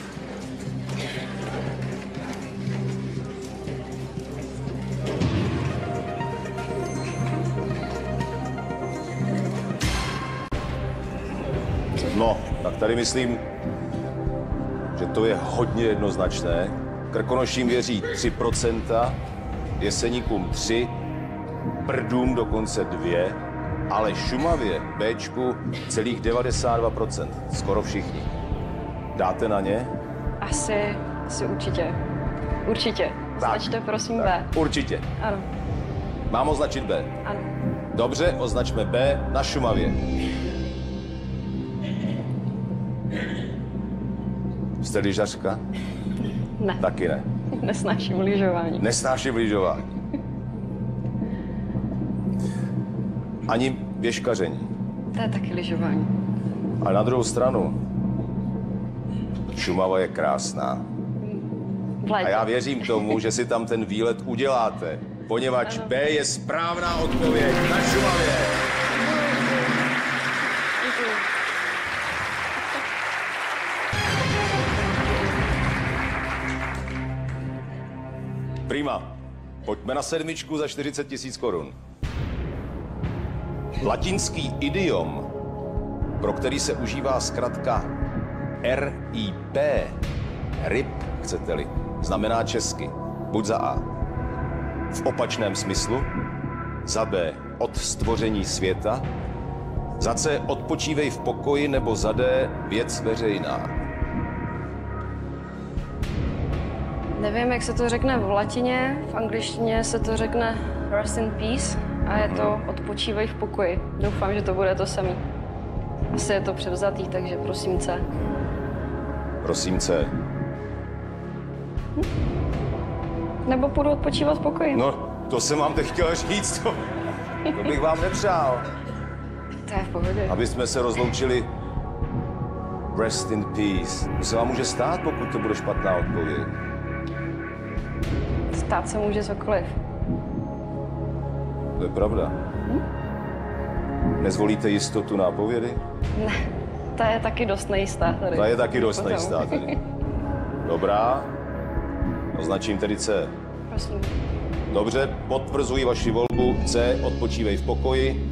No, tak tady myslím, že to je hodně jednoznačné. Krkonoším věří tři procenta, Jeseníkům tři, Brdům dokonce dvě, ale Šumavě, Bčku, celých devadesát dva procent. Skoro všichni. Dáte na ně? Asi, asi určitě. Určitě. Označte prosím B. Určitě. Ano, Mám označit B. ano. Dobře, označme B na Šumavě. Jste lyžařka? Ne, Taky ne. nesnáším lyžování. Nesnáším lyžování. Ani běžkaření. To je taky lyžování. A na druhou stranu, Šumava je krásná. V A létě. já věřím tomu, že si tam ten výlet uděláte, poněvadž B je správná odpověď na Šumavě. Děkuji. Prima. Pojďme na sedmičku za čtyřicet tisíc korun. Latinský idiom, pro který se užívá zkratka R I P, ryb, chcete-li, znamená česky. Buď za A v opačném smyslu, za B od stvoření světa, za C odpočívej v pokoji nebo za D věc veřejná. Nevím, jak se to řekne v latině, v angličtině se to řekne rest in peace a je to odpočívej v pokoji. Doufám, že to bude to samý. Asi je to převzatý, takže prosím C. Prosím C. Nebo půjdu odpočívat v pokoji. No, to jsem vám teď chtěl říct, to, to bych vám nepřál. To je v pohodě. Aby jsme se rozloučili rest in peace. To se vám může stát, pokud to bude špatná odpověď. Stát se může cokoliv. To je pravda. Nezvolíte jistotu nápovědy? Ne, ta je taky dost nejistá tady. Ta je taky dost Potom. nejistá tady. Dobrá. Označím tedy C. Prosím. Dobře, potvrzuji vaši volbu. C, odpočívej v pokoji.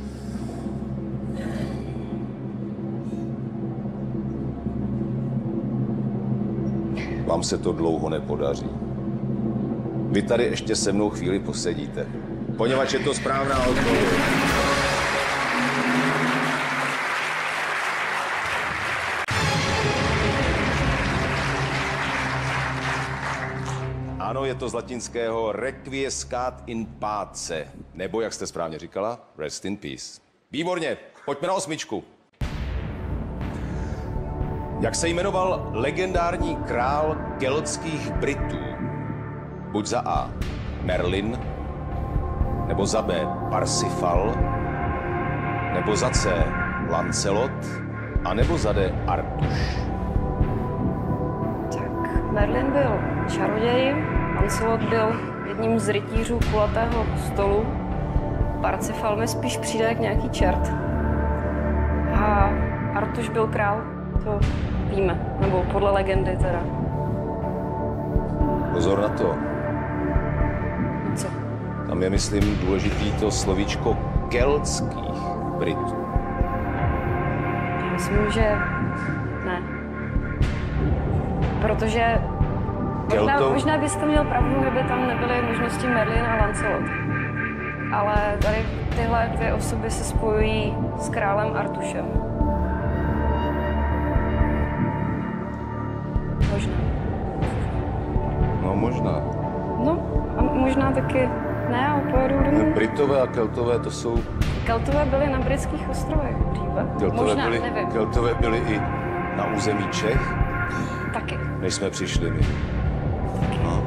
Vám se to dlouho nepodaří. Vy tady ještě se mnou chvíli posedíte, poněvadž je to správná odpověď. Ano, je to z latinského requiescat in pace, nebo, jak jste správně říkala, rest in peace. Výborně, pojďme na osmičku. Jak se jmenoval legendární král keltských Britů? Buď za A Merlin, nebo za B Parsifal, nebo za C Lancelot, a nebo za D Artuš. Tak, Merlin byl čaroděj, Lancelot byl jedním z rytířů kulatého stolu, Parsifal mi spíš přijde jak nějaký čert. A Artuš byl král, to víme, nebo podle legendy teda. Pozor na to. Co? Tam je, myslím, důležitý to slovíčko keltských Britů. Já myslím, že ne. Protože možná, Kelto- možná byste měl pravdu, kdyby tam nebyly možnosti Merlin a Lancelot. Ale tady tyhle dvě osoby se spojují s králem Artušem. Možná. No možná. No, a možná taky ne, a pojedu domů. Britové a Keltové to jsou... Keltové byli na britských ostrovech dříve. Keltové Možná, byli, nevím. Keltové byli i na území Čech, Taky. než jsme přišli my. No.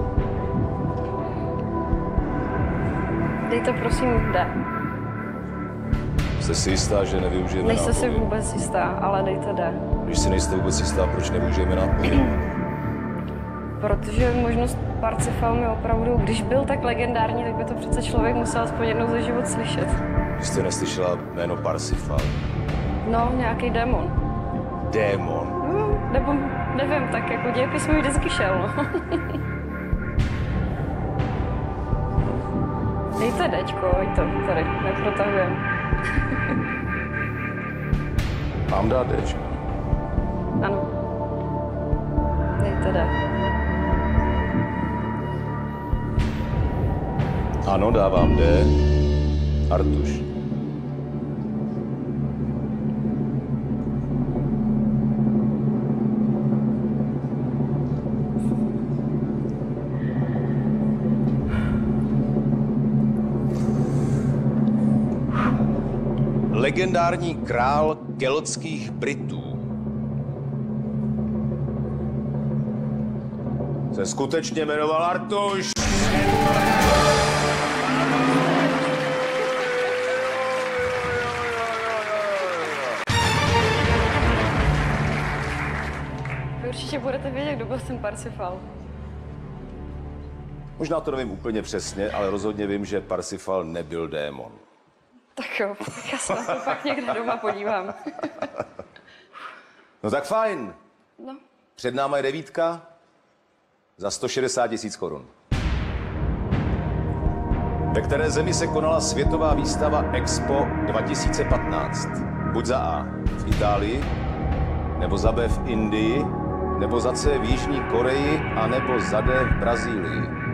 Dejte prosím D. Jste si jistá, že nevyužijeme Nejste si nápověd? vůbec jistá, ale dejte D. Když si nejste vůbec jistá, proč nevyužijeme nápověd? Protože možnost Parsifal mi opravdu, když byl tak legendární, tak by to přece člověk musel aspoň jednou za život slyšet. Vy jste neslyšela jméno Parsifal. No, nějaký démon. Démon. No, nebo nevím, tak jako dějepis mi vždycky šel, no. Dejte Dčko, ať to tady neprotahujeme. Mám dát Dčko. Ano. Dejte D. Ano, dávám D. Artuš. legendární král keltských Britů se skutečně jmenoval Artuš. Vy určitě budete vědět, kdo byl ten Parsifal. Možná to nevím úplně přesně, ale rozhodně vím, že Parsifal nebyl démon. Tak jo, tak já se na to pak někde doma podívám. No tak fajn. No. Před náma je devítka za sto šedesát tisíc korun. Ve které zemi se konala světová výstava Expo dva tisíce patnáct? Buď za A v Itálii, nebo za B v Indii, nebo za C v Jižní Koreji, a nebo za D v Brazílii.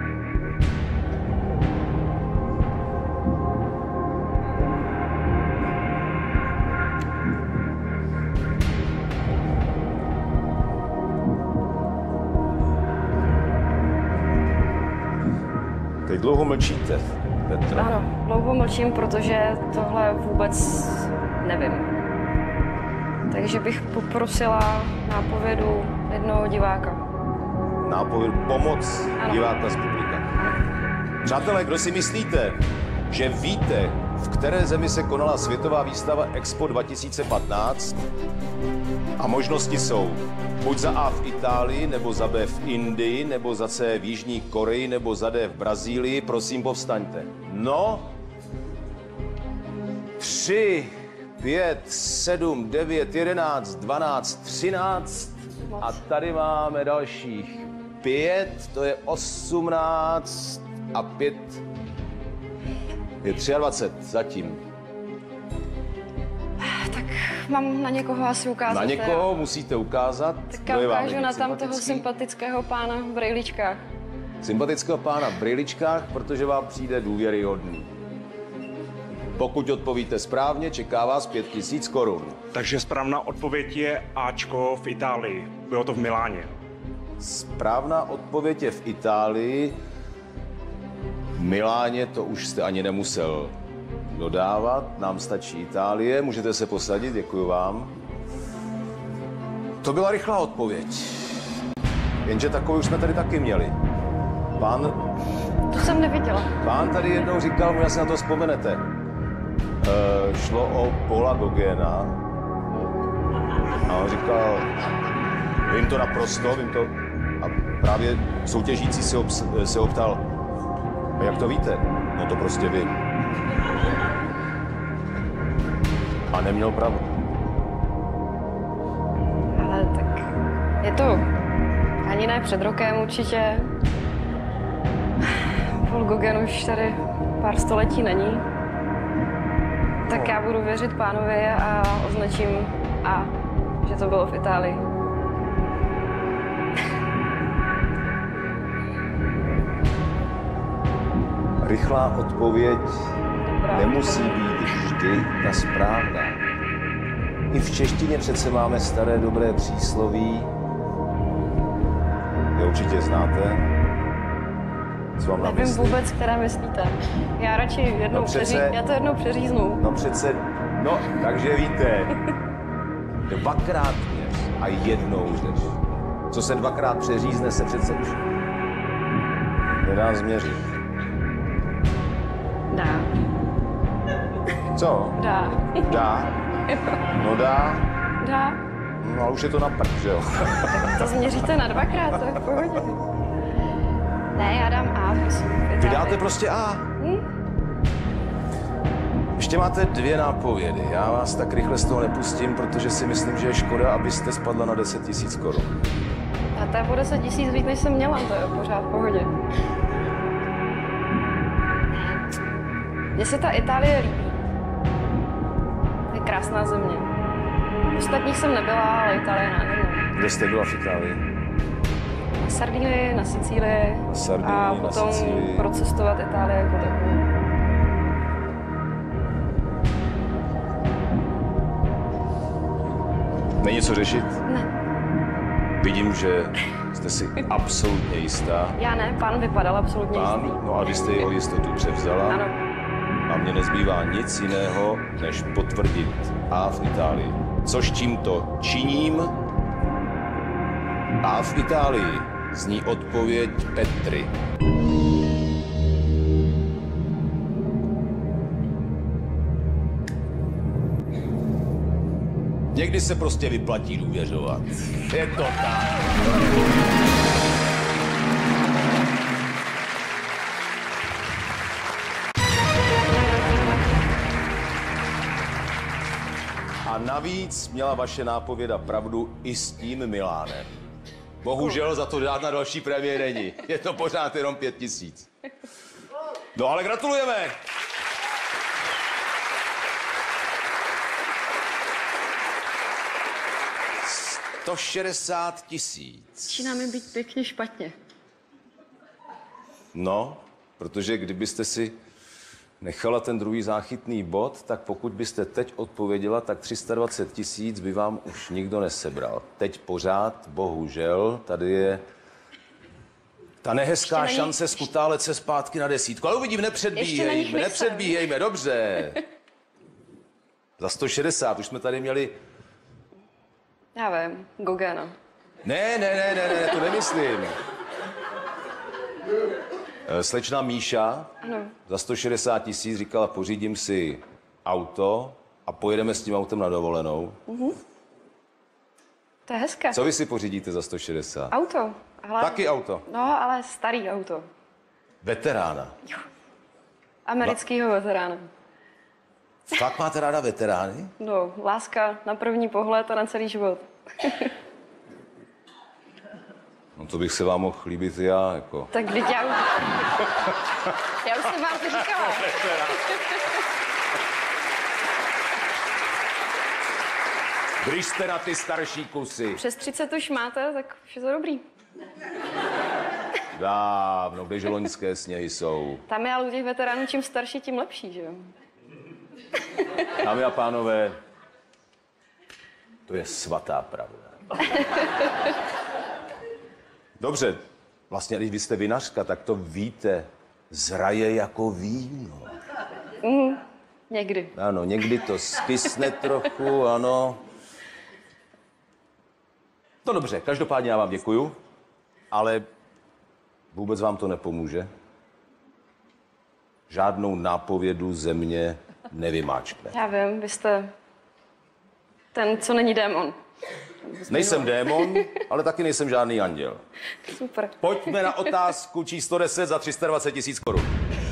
Teď dlouho mlčíte, Petro. Ano, dlouho mlčím, protože tohle vůbec nevím. Takže bych poprosila nápovědu jednoho diváka. Nápovědu pomoc Ano. diváka z publika. Přátelé, kdo si myslíte, že víte, v které zemi se konala světová výstava Expo dva tisíce patnáct? A možnosti jsou buď za A v Itálii, nebo za B v Indii, nebo za C v Jižní Koreji, nebo za D v Brazílii. Prosím, povstaňte. No. Tři, pět, sedm, devět, jedenáct, dvanáct, třináct. A tady máme dalších pět, to je osmnáct a pět. Je dvacet tři zatím. Tak mám na někoho asi ukázat. Na někoho teda. musíte ukázat. Tak já Kdo je vám ukážu na nejvíc tam toho sympatický? sympatického pána v brejličkách. Sympatického pána v brýličkách, protože vám přijde důvěryhodný. Pokud odpovíte správně, čeká vás pět tisíc korun. Takže správná odpověď je Ačko v Itálii. Bylo to v Miláně. Správná odpověď je v Itálii. V Miláně to už jste ani nemusel dodávat. Nám stačí Itálie. Můžete se posadit, děkuji vám. To byla rychlá odpověď. Jenže takovou už jsme tady taky měli. Pán, To jsem neviděla. pán tady jednou říkal, možná si na to vzpomenete. E, šlo o Paula Gauguina. A on říkal, vím to naprosto, vím to. A právě soutěžící se, obs, se optal, a jak to víte? No to prostě vím. A neměl pravdu. Ale tak je to ani ne před rokem určitě. Paul Gauguin už tady pár století není. Tak já budu věřit pánovi a označím A, že to bylo v Itálii. Rychlá odpověď Dobrá. nemusí být vždy ta správná. I v češtině přece máme staré dobré přísloví. Je určitě znáte. Co vám na Nevím mysli? vůbec, které myslíte. Já radši jednou No přece- přeří... Já to jednou přeříznu. No přece, no, takže víte, dvakrát měř a jednou řeš. Co se dvakrát přeřízne, se přece už nedá změřit. Dá. Co? Dá. Dá? No dá. Dá. No a už je to na prd, že jo? To změříte na dvakrát, to je v pohodě. Ne, já dám A, prosím. Vy dáte prostě A. Ještě máte dvě nápovědy. Já vás tak rychle z toho nepustím, protože si myslím, že je škoda, abyste spadla na deset tisíc korun. A to je po deset tisíc víc, než jsem měla, to je pořád v pohodě. Mně se ta Itálie líbí. Je krásná země. V ostatních jsem nebyla, ale Itálie je nádherná. Kde jste byla v Itálii? Na Sardinii, na Sicílii Na Sardinii, a na potom Sicílii. procestovat Itálii jako takovou. Není co řešit? Ne, Vidím, že jste si absolutně jistá. já ne, pán vypadal absolutně Pán, jistý. no a vy jste jeho jistotu převzala. Ano, A mně nezbývá nic jiného, než potvrdit A v Itálii. Což tímto činím. A v Itálii zní odpověď Petry. Někdy se prostě vyplatí důvěřovat. Je to tak. A navíc měla vaše nápověda pravdu i s tím Milánem. Bohužel za to žádná další prémie není. Je to pořád jenom pět tisíc. No ale gratulujeme! sto šedesát tisíc. Začíná mi být pěkně špatně. No, protože kdybyste si nechala ten druhý záchytný bod, tak pokud byste teď odpověděla, tak tři sta dvacet tisíc by vám už nikdo nesebral. Teď pořád, bohužel, tady je ta nehezká není... šance skutálet se zpátky na desítku. Ale uvidím, nepředbíhejme, nepředbíhejme, dobře. Za sto šedesát, už jsme tady měli... Já vím, Gogena. Ne, ne, ne, ne, ne, to nemyslím. Slečna Míša ano. Za sto šedesát tisíc říkala, pořídím si auto a pojedeme s tím autem na dovolenou. Uh-huh. To je hezké. Co vy si pořídíte za sto šedesát? Auto. Ale... Taky auto? No, ale starý auto. Veterána? Jo. Americkýho Va... veterána. Fakt máte ráda veterány? No, láska na první pohled a na celý život. No to bych se vám mohl líbit já, jako. Tak vždyť já už... já už jsem vám to říkala. Když jste na ty starší kusy. Přes třicet už máte, tak už je to dobrý. Dávno, kde loňské sněhy jsou. Tam je ale u těch veteránů čím starší, tím lepší, že jo? Dámy a pánové, to je svatá pravda. Dobře, vlastně, když vy jste vinařka, tak to víte, zraje jako víno. Mm, někdy. Ano, někdy to skysne trochu, ano. No dobře, každopádně já vám děkuju, ale vůbec vám to nepomůže. Žádnou nápovědu země nevymáčkne. Já vím, vy jste ten, co není démon. Nejsem démon, ale taky nejsem žádný anděl. Super. Pojďme na otázku číslo deset za tři sta dvacet tisíc korun.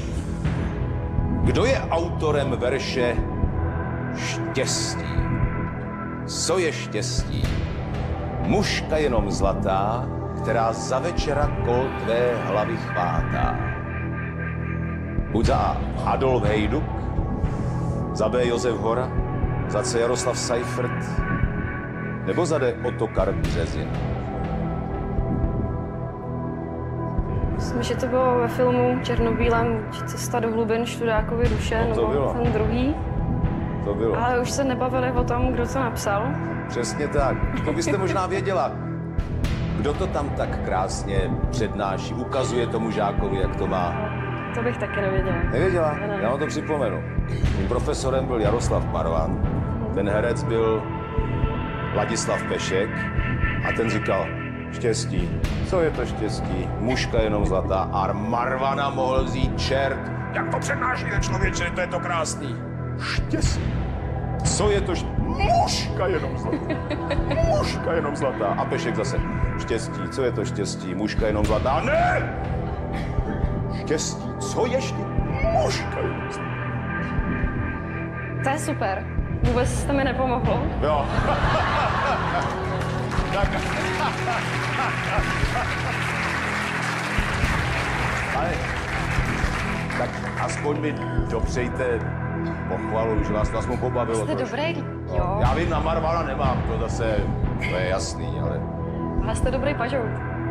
Kdo je autorem verše Štěstí? Co je štěstí? Mužka jenom zlatá, která za večera kol tvé hlavy chvátá. Buď za A Adolf Hejduk, za B Josef Hora, za C Jaroslav Seifert, nebo za D Ottokar Březina? Myslím, že to bylo ve filmu černobílém Cesta do hlubin Študákovy duše, no to nebo bylo. ten druhý. To bylo. Ale už se nebavili o tom, kdo to napsal. Přesně tak. To byste možná věděla. Kdo to tam tak krásně přednáší, ukazuje tomu žákovi, jak to má? To bych taky nevěděla. Nevěděla? Ne, ne. Já vám to připomenu. Tím profesorem byl Jaroslav Marvan, ten herec byl Ladislav Pešek a ten říkal, štěstí. Co je to štěstí? Mužka jenom zlatá. A Marvana mohl vzít čert. Jak to přednáší ten člověče, to je to krásný. Štěstí. Co je to štěstí? Mužka jenom zlatá. Mužka jenom zlatá. A Pešek zase. Štěstí. Co je to štěstí? Mužka jenom zlatá. Ne! Štěstí. Co je štěstí? Mužka jenom zlatá. To je super. Vůbec jste mi nepomohlo. Jo. Tak. Ale, tak aspoň mi dopřejte pochvalu, že vás to aspoň pobavilo. Jste trošku. dobrý, No, jo. já vím, na Marvana nemám, to zase, to je jasný, ale... Ale jste dobrý pažout.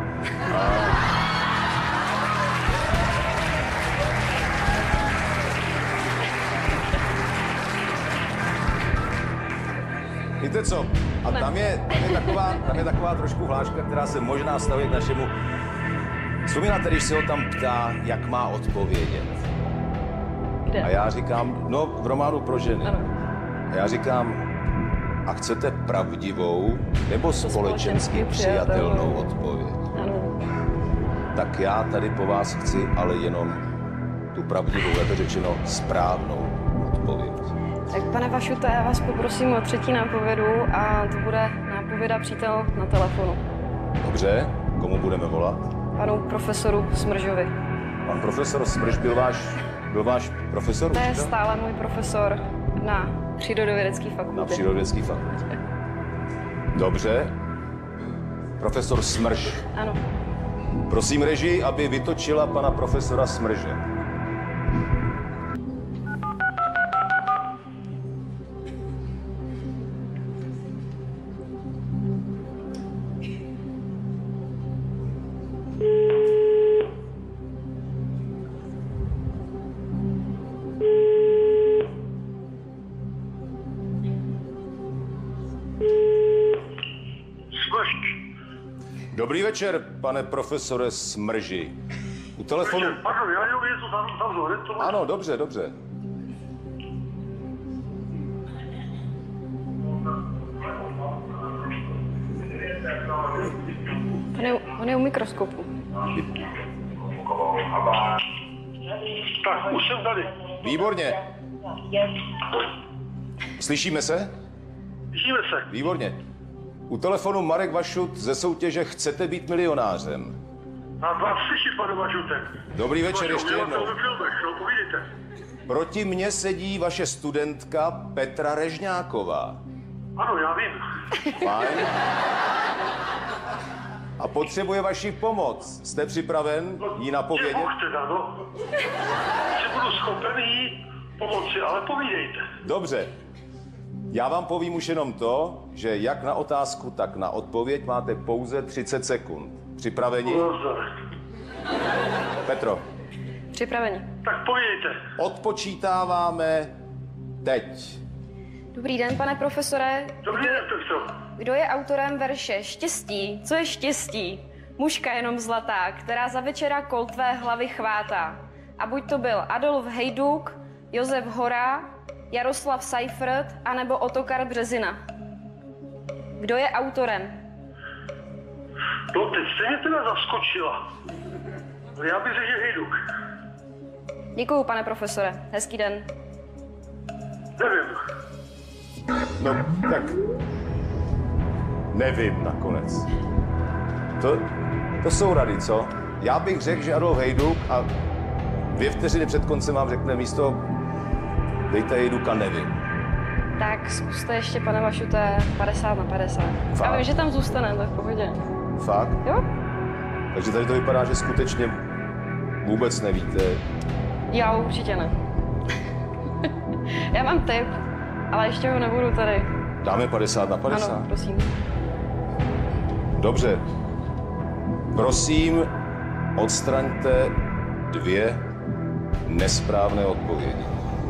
Víte co? A tam je, tam, je taková, tam je taková trošku hláška, která se možná stavuje k našemu... Vzpomínáte, když se ho tam ptá, jak má odpovědět. Kde? A já říkám, no v románu pro ženy. Ano. A já říkám, a chcete pravdivou nebo společensky společensky přijatelnou přijatelnou. odpověď? Ano. Tak já tady po vás chci ale jenom tu pravdivou, lépe řečeno správnou odpověď. Tak pane Vašute, já vás poprosím o třetí nápovědu a to bude nápověda přítel na telefonu. Dobře, komu budeme volat? Panu profesoru Smržovi. Pan profesor Smrž byl váš, byl váš profesor? To je učitel? stále můj profesor na přírodovědecké fakultě. Na přírodovědecké fakultě. Dobře. Profesor Smrž. Ano. Prosím režii, aby vytočila pana profesora Smrže. Dobrý večer, pane profesore Smrži. U telefonu... Pardon, já jenom něco tam, tam zhore, to... Ano, dobře, dobře. On je, on je u mikroskopu. Tak, už jsem tady. Výborně. Slyšíme se? Slyšíme se. Výborně. U telefonu Marek Vašut ze soutěže Chcete být milionářem. A vás slyším, pane Vašute. Dobrý večer ještě jednou. Dělal jsem ve filmech, no povídejte. Proti mně sedí vaše studentka Petra Režňáková. Ano, já vím. Fajn. A potřebuje vaši pomoc. Jste připraven jí napovědět? Bůh teda, no. Že budu schopen jí pomoci, ale povídejte. Dobře. Já vám povím už jenom to, že jak na otázku, tak na odpověď máte pouze třicet sekund. Připraveni? Nazdar. Petro, Připraveni. Tak povídejte. odpočítáváme teď. Dobrý den, pane profesore. Dobrý den, profesor. Kdo je autorem verše Štěstí? Co je štěstí? Mužka jenom zlatá, která za večera kol tvé hlavy chvátá. A buď to byl Adolf Hejduk, Josef Hora, Jaroslav Seifert, anebo Ottokar Březina. Kdo je autorem? No, teď jste mě teda zaskočila. Já bych řekl, že Hejduk. Děkuju, pane profesore. Hezký den. Nevím. No, tak... Nevím nakonec. To, to jsou rady, co? Já bych řekl, že Adolf Hejduk a dvě vteřiny před koncem vám řekne místo dejte Hejduka, nevím. Tak zkuste ještě, pane Vašuté, padesát na padesát. Fakt? Já vím, že tam zůstane, to je v pohodě. Fakt? Jo? Takže tady to vypadá, že skutečně vůbec nevíte. Já určitě ne. Já mám tip, ale ještě ho nebudu tady. Dáme padesát na padesát? Ano, prosím. Dobře. Prosím, odstraňte dvě nesprávné odpovědi.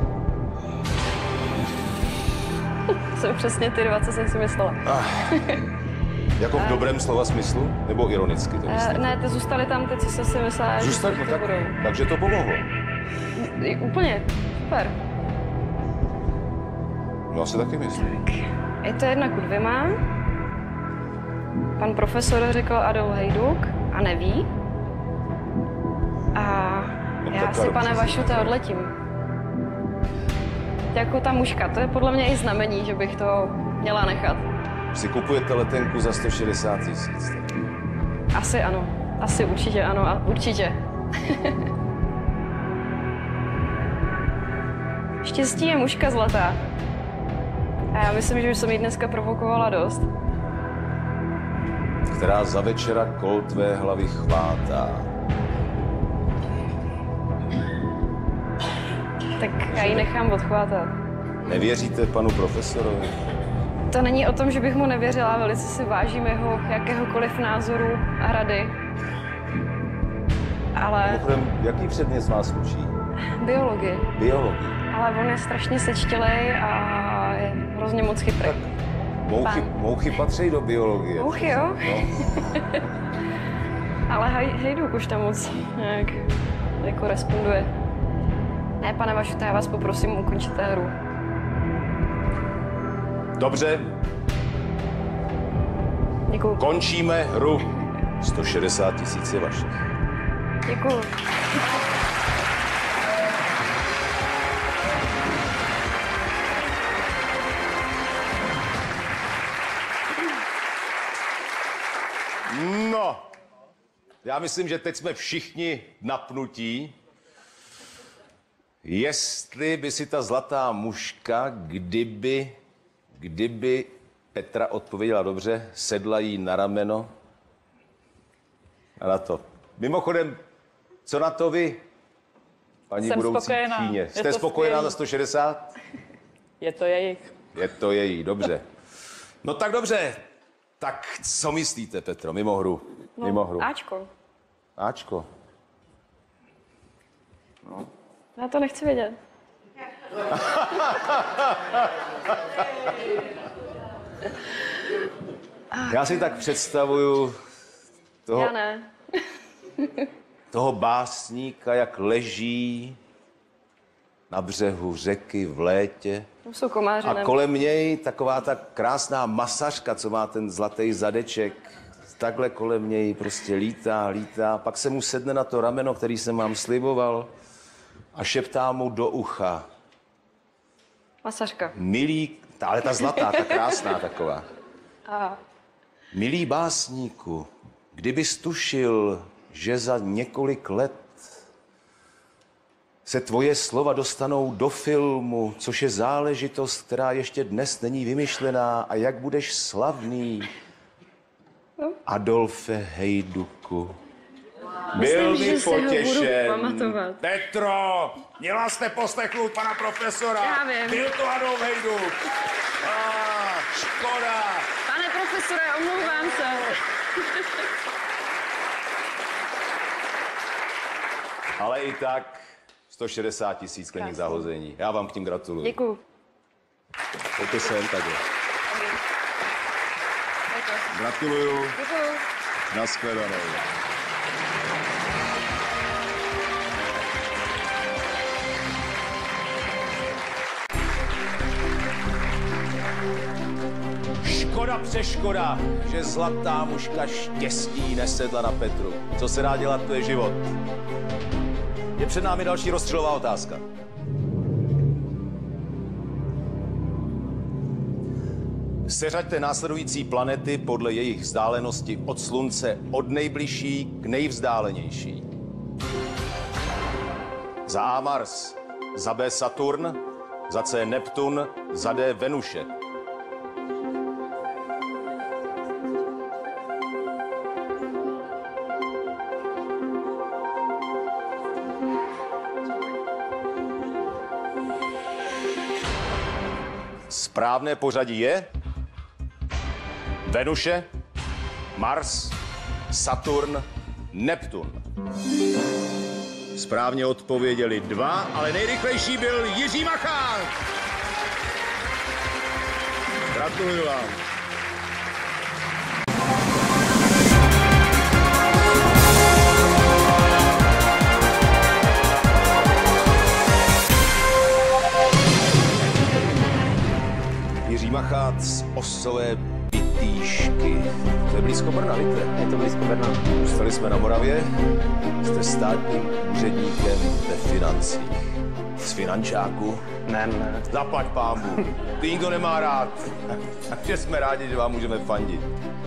Jsou přesně ty dva, co jsem si myslela. Ah, jako v dobrém slova smyslu? Nebo ironicky to Uh, myslím? ne, ty zůstaly tam ty, co jsem si myslela, Zůstat, že no to tak, budou. takže to pomohlo. I- Úplně, super. No asi taky myslím. Je to jedna ku dvěma. Pan profesor řekl Adolf Hejduk a neví. A No já tak si, Karol, pane přesně. Vašute, odletím. Jako ta mužka, to je podle mě i znamení, že bych to měla nechat. Si kupujete letenku za sto šedesát tisíc. Asi ano. Asi určitě ano, a určitě. Štěstí je mužka zlatá. A já myslím, že už jsem ji dneska provokovala dost. Která za večera kol tvé hlavy chvátá. Tak já ji nechám odchvátat. Nevěříte panu profesorovi? To není o tom, že bych mu nevěřila, velice si vážím jeho jakéhokoliv názoru a rady. Ale Mimochodem, jaký předmět z vás učí? biologii. Biologii. Ale on je strašně sečtělej a je hrozně moc chytrý. Mouchy, Pán. mouchy patří do biologie. Mouchy, jo? No. Ale hej, Hejduk už tam moc nějak nekoresponduje. Ne, pane Vašute, já vás poprosím, ukončíte hru. Dobře, Děkuju. končíme hru. sto šedesát tisíc je vašich. Děkuju. No, já myslím, že teď jsme všichni napnutí. Jestli by si ta zlatá mužka, kdyby, kdyby Petra odpověděla dobře, sedla jí na rameno a na to. Mimochodem, co na to vy, paní Jsem budoucí spokojená. tchýně? Je Jste to spokojená skvělý. za sto šedesát? Je to jejich. Je to její, dobře. No tak dobře. Tak co myslíte, Petro, mimo hru? No, Mimo hru. Ačko. Ačko. Já to nechci vědět. Já si tak představuju toho, Já ne. toho básníka, jak leží na břehu řeky v létě Tam jsou komáři, a ne? kolem něj taková ta krásná masažka, co má ten zlatý zadeček. Takhle kolem něj prostě lítá, lítá, pak se mu sedne na to rameno, který jsem vám sliboval a šeptá mu do ucha. Masažka. Milý, ta, ale ta zlatá, ta krásná taková. A Milý básníku, kdybys tušil, že za několik let se tvoje slova dostanou do filmu, což je záležitost, která ještě dnes není vymyšlená, a jak budeš slavný, Adolfe Hejduku. Byl Myslím, mi že si ho budu potěšen. pamatovat. Petro, měla jste poslechnout pana profesora. Já vím. Byl to Adolf Hejduk. Ah, škoda. Pane profesore, omlouvám se. Ale i tak sto šedesát tisíc skleník zahození. Já vám k tím gratuluju. Děkuju. Pojďte sem takhle. Gratuluju. Děkuju. Nashledanou. Škoda přeškoda, že zlatá mužka štěstí nesedla na Petru. Co se dá dělat, to je život. Je před námi další rozstřelová otázka. Seřaďte následující planety podle jejich vzdálenosti od Slunce od nejbližší k nejvzdálenější. Za A Mars, za B Saturn, za C Neptun, za D Venuše. Správné pořadí je Venuše, Mars, Saturn, Neptun. Správně odpověděli dva, ale nejrychlejší byl Jiří Machák. Gratuluju vám. Jiří Machát z Osové Bitýšky. To je blízko Brna, víte? Je to blízko Brna. Zůstali jsme na Moravě, jste státním úředníkem ve financích. Z finančáku? Ne, ne. Zaplať pámbu. Ty nikdo nemá rád. Takže jsme rádi, že vám můžeme fandit.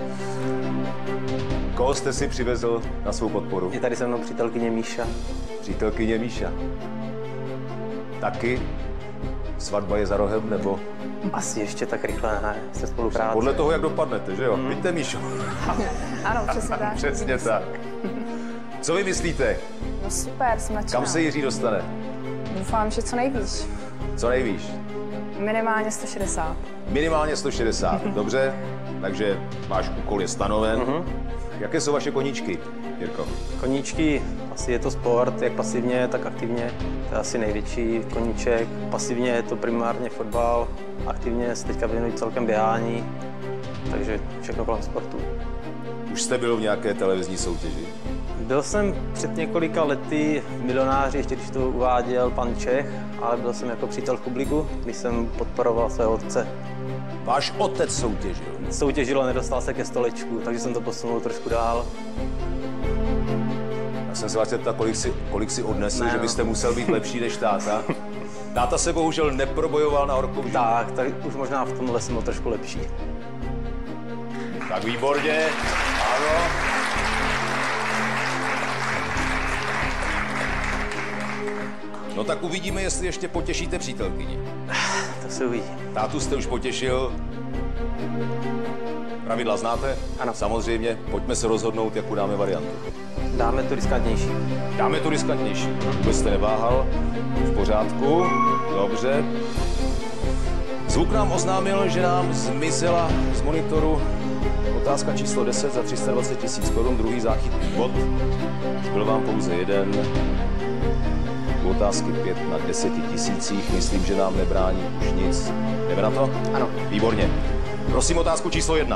Koho jste si přivezl na svou podporu? Je tady se mnou přítelkyně Míša. Přítelkyně Míša. Taky? Svatba je za rohem, nebo? Asi ještě tak rychle ne, se spolupráce. Podle toho, jak dopadnete, že jo? Hmm. Víte, Míšo? Ano, přesně tak. Přesně tak. Co vy myslíte? No super, jsme nadšená. Kam se Jiří dostane? Doufám, že co nejvíc. Co nejvíš? Minimálně sto šedesát. Minimálně sto šedesát, dobře. Takže váš úkol je stanoven. Mhm. Jaké jsou vaše koníčky, Jirko? Koníčky, asi je to sport, jak pasivně, tak aktivně. To je asi největší koníček. Pasivně je to primárně fotbal, aktivně se teďka věnuji celkem běhání, takže všechno kolem sportu. Už jste byl v nějaké televizní soutěži? Byl jsem před několika lety v Milionáři, ještě když to uváděl pan Čech, ale byl jsem jako přítel v publiku, když jsem podporoval svého otce. Váš otec soutěžil? Soutěžil a nedostal se ke stolečku, takže jsem to posunul trošku dál. Já jsem se vás zeptal, kolik si, kolik si odnesl, Ne, že no. byste musel být lepší než táta. Táta se bohužel neprobojoval na horkou židli. Tak, tak už možná v tomhle jsem byl trošku lepší. Tak výborně, ano. No tak uvidíme, jestli ještě potěšíte přítelkyni. To se uvidí. Tátu jste už potěšil. Pravidla znáte? Ano. Samozřejmě, pojďme se rozhodnout, jakou dáme variantu. Dáme tu riskantnější. Dáme tu riskantnější. Vůbec jste neváhal. V pořádku. Dobře. Zvuk nám oznámil, že nám zmizela z monitoru otázka číslo deset za tři sta dvacet tisíc korun, druhý záchytný bod. Byl vám pouze jeden. U otázky pět na deseti tisících. Myslím, že nám nebrání už nic. Jdeme na to? Ano. Výborně. Prosím otázku číslo jedna.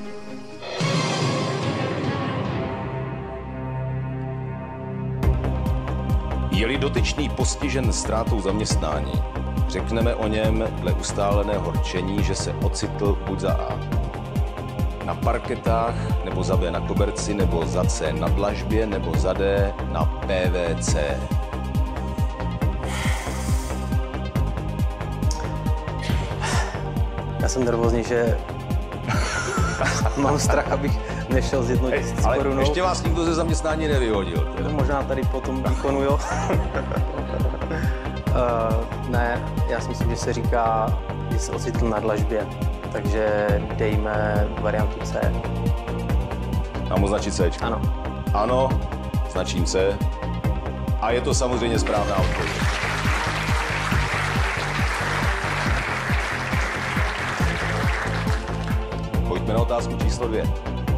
Je-li dotyčný postižen ztrátou zaměstnání, řekneme o něm dle ustáleného rčení, že se ocitl buď za A na parketách, nebo za B na koberci, nebo za C na dlažbě, nebo za D na P V C. Já jsem nervózní, že mám strach, abych nešel z jednou tisíc Ale korunou. ještě vás nikdo ze zaměstnání nevyhodil. Teda. Možná tady po tom výkonu, jo. uh, ne, já si myslím, že se říká, že se ocitl na dlažbě. Takže dejme variantu C. Mám označit C? Ano. Ano, značím C. A je to samozřejmě správná odpověď. Pojďme na otázku číslo dvě.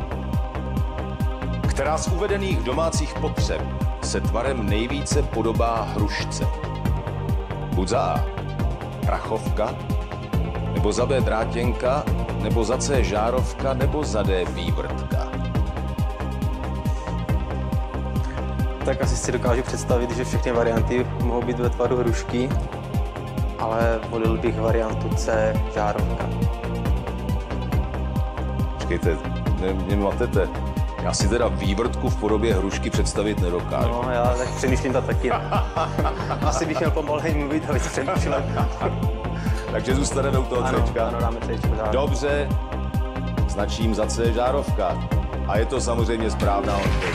Která z uvedených domácích potřeb se tvarem nejvíce podobá hrušce? Buď za A prachovka, nebo za B drátěnka, nebo za C žárovka, nebo za D vývrtka. Tak asi si dokážu představit, že všechny varianty mohou být ve tvaru hrušky, ale volil bych variantu C žárovka. Počkejte, ne, mě matete. Já si teda vývrtku v podobě hrušky představit nedokážu. No, já tak přemýšlím to taky. Asi bych měl pomaleji mluvit a víc přemýšlet. Takže zůstaneme u toho Ano, Cčka. ano, dáme Cčko, žárovka. Dobře, značím za C žárovka. A je to samozřejmě správná odpověď.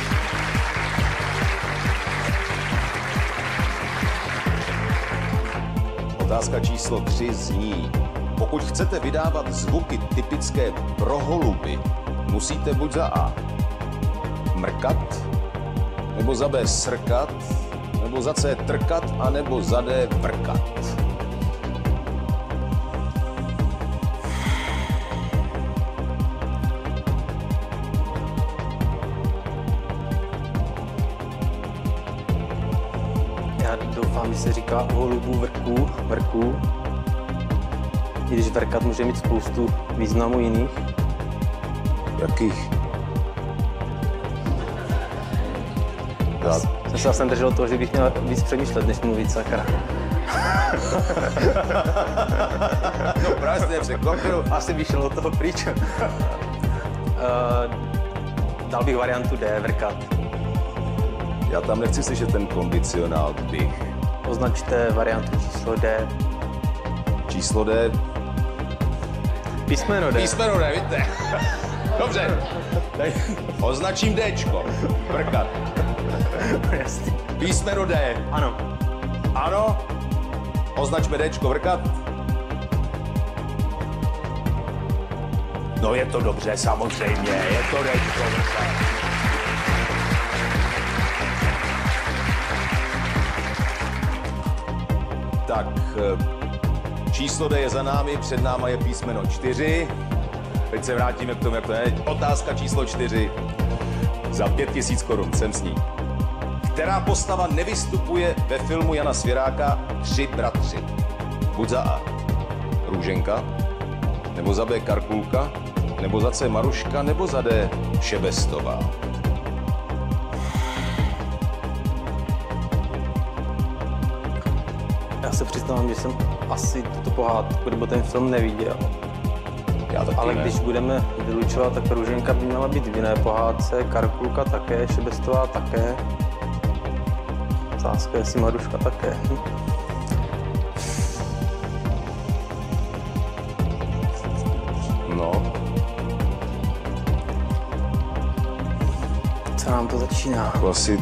Otázka číslo tři zní. Pokud chcete vydávat zvuky typické pro holuby, musíte buď za A mrkat, nebo za B srkat, nebo za C trkat, a nebo za D vrkat. Já doufám, že se říká holubů vrků, vrků. I když vrkat může mít spoustu významů jiných. Jakých? Já... Jsem se vlastně držel toho, že bych měl víc přemýšlet, než mluvit, sakra. No právě jste mě překvapil. Asi bych šel od toho pryč. uh, dal bych variantu D, vrkat. Já tam nechci slyšet ten kondicionál bych. Označte variantu číslo D. Číslo D. Písmeno D. Písmeno D, vidíte. Dobře. Označím Dčko. Vrkat. Jasný. Písmeno D. Ano. Ano. Označme Dčko. Vrkat. No je to dobře, samozřejmě. Je to Dčko. Vrkat. Tak, číslo D je za námi, před náma je písmeno čtyři. Teď se vrátíme k tomu, jak to je. Otázka číslo čtyři. Za pět tisíc korun, jsem s ní. Která postava nevystupuje ve filmu Jana Svěráka Tři bratři? Buď za A Růženka, nebo za B Karkulka, nebo za C Maruška, nebo za D Šebestová. Já se přiznám, že jsem asi tuto pohádku nebo ten film neviděl. Já taky Ale ne. když budeme vylučovat, tak Růženka by měla být v jiné pohádce, Karkulka také, Šebestová také. Otázka, jestli Maruška také. Hm. No. Co nám to začíná? To asi...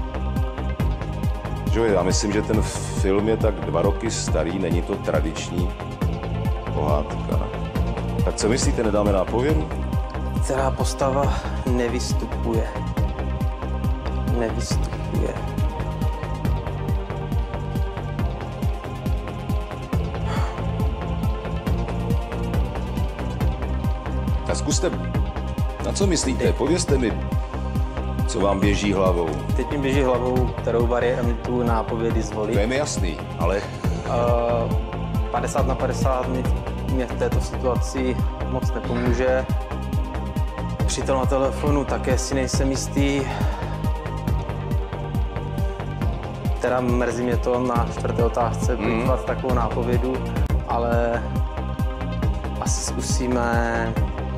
Joey, já myslím, že ten film je tak dva roky starý, není to tradiční pohádka. Tak co myslíte, nedáme nápovědu? Která postava nevystupuje. Nevystupuje. Tak zkuste, na co myslíte? Povězte mi, co vám běží hlavou. Teď mi běží hlavou, kterou variantu nápovědy zvolit. To je mi jasný, ale... Uh, padesát na padesát mi, mě v této situaci moc nepomůže. Přítel na telefonu také si nejsem jistý. Teda mrzí mě to na čtvrté otázce plýtvat mm. takovou nápovědu, ale asi zkusíme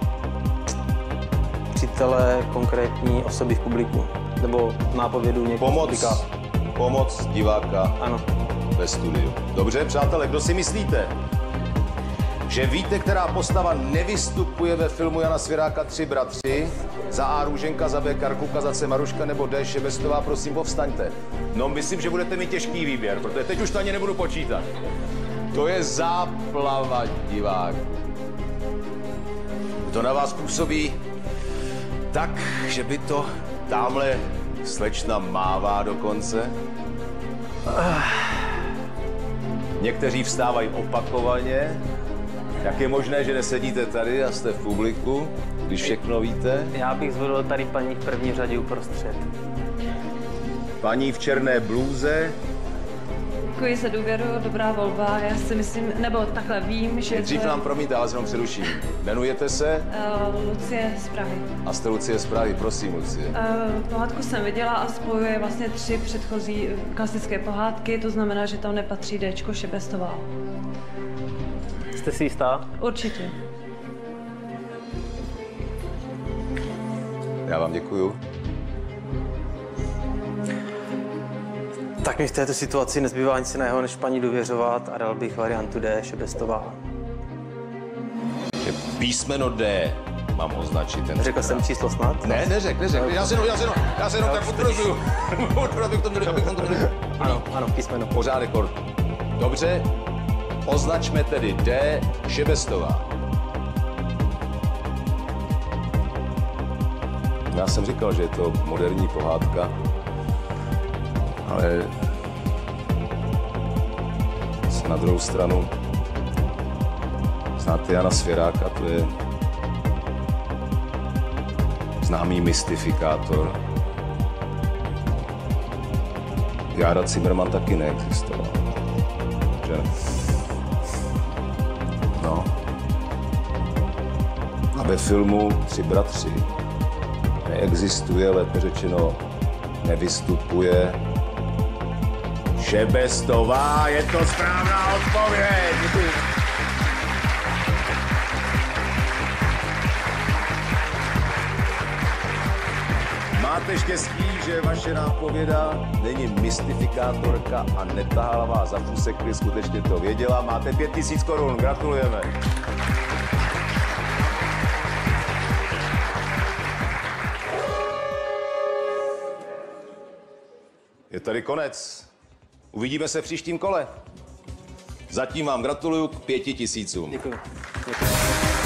přítele konkrétní osoby v publiku. Nebo nápovědu někoho. Pomoc, pomoc diváka ano. ve studiu. Dobře, přátelé, kdo si myslíte, že víte, která postava nevystupuje ve filmu Jana Svěráka Tři bratři? Za A Růženka, za B Karkulka, za C Maruška nebo D Šebestová, prosím, povstaňte. No, myslím, že budete mít těžký výběr, protože teď už to ani nebudu počítat. To je záplava divák. To na vás působí tak, že by to tamhle slečna mává dokonce. Někteří vstávají opakovaně. Jak je možné, že nesedíte tady a jste v publiku, když všechno víte? Já bych zvolil tady paní v první řadě uprostřed. Paní v černé blůze. Děkuji za důvěru, dobrá volba. Já si myslím, nebo takhle vím, že... Dřív to... nám promiňte, já se jenom přeruším. Jmenujete se? Uh, Lucie z Prahy. A jste Lucie z Prahy, prosím, Lucie. Uh, pohádku jsem viděla a spojuje vlastně tři předchozí klasické pohádky, to znamená, že tam nepatří Déčko Šebestová. Jste si jistá? Určitě. Já vám děkuju. Tak mi v této situaci nezbývá nic jiného, než paní důvěřovat a dal bych variantu D, Šebestová. Že písmeno D mám označit ten. Řekl jsem číslo snad? Ne, neřek, neřek. Já se jenom, já se jenom, já se jenom tak potvrzuju. Abychom to měli, abychom to měli. Ano, ano, písmeno. Pořádek, kort. Dobře, označme tedy D, Šebestová. Já jsem říkal, že je to moderní pohádka, ale na druhou stranu znáte Jana Svěráka, to je známý mystifikátor. Jára Cimrman taky neexistoval. Že? No. A ve filmu Tři bratři neexistuje, lépe řečeno nevystupuje Šebestová. Je to správná odpověď! Máte štěstí, že vaše nápověda není mystifikátorka a netahala vás za fusek, když skutečně to věděla. Máte pět tisíc korun, gratulujeme. Je tady konec. Uvidíme se v příštím kole. Zatím vám gratuluju k pěti tisícům. Děkuji. Děkuji.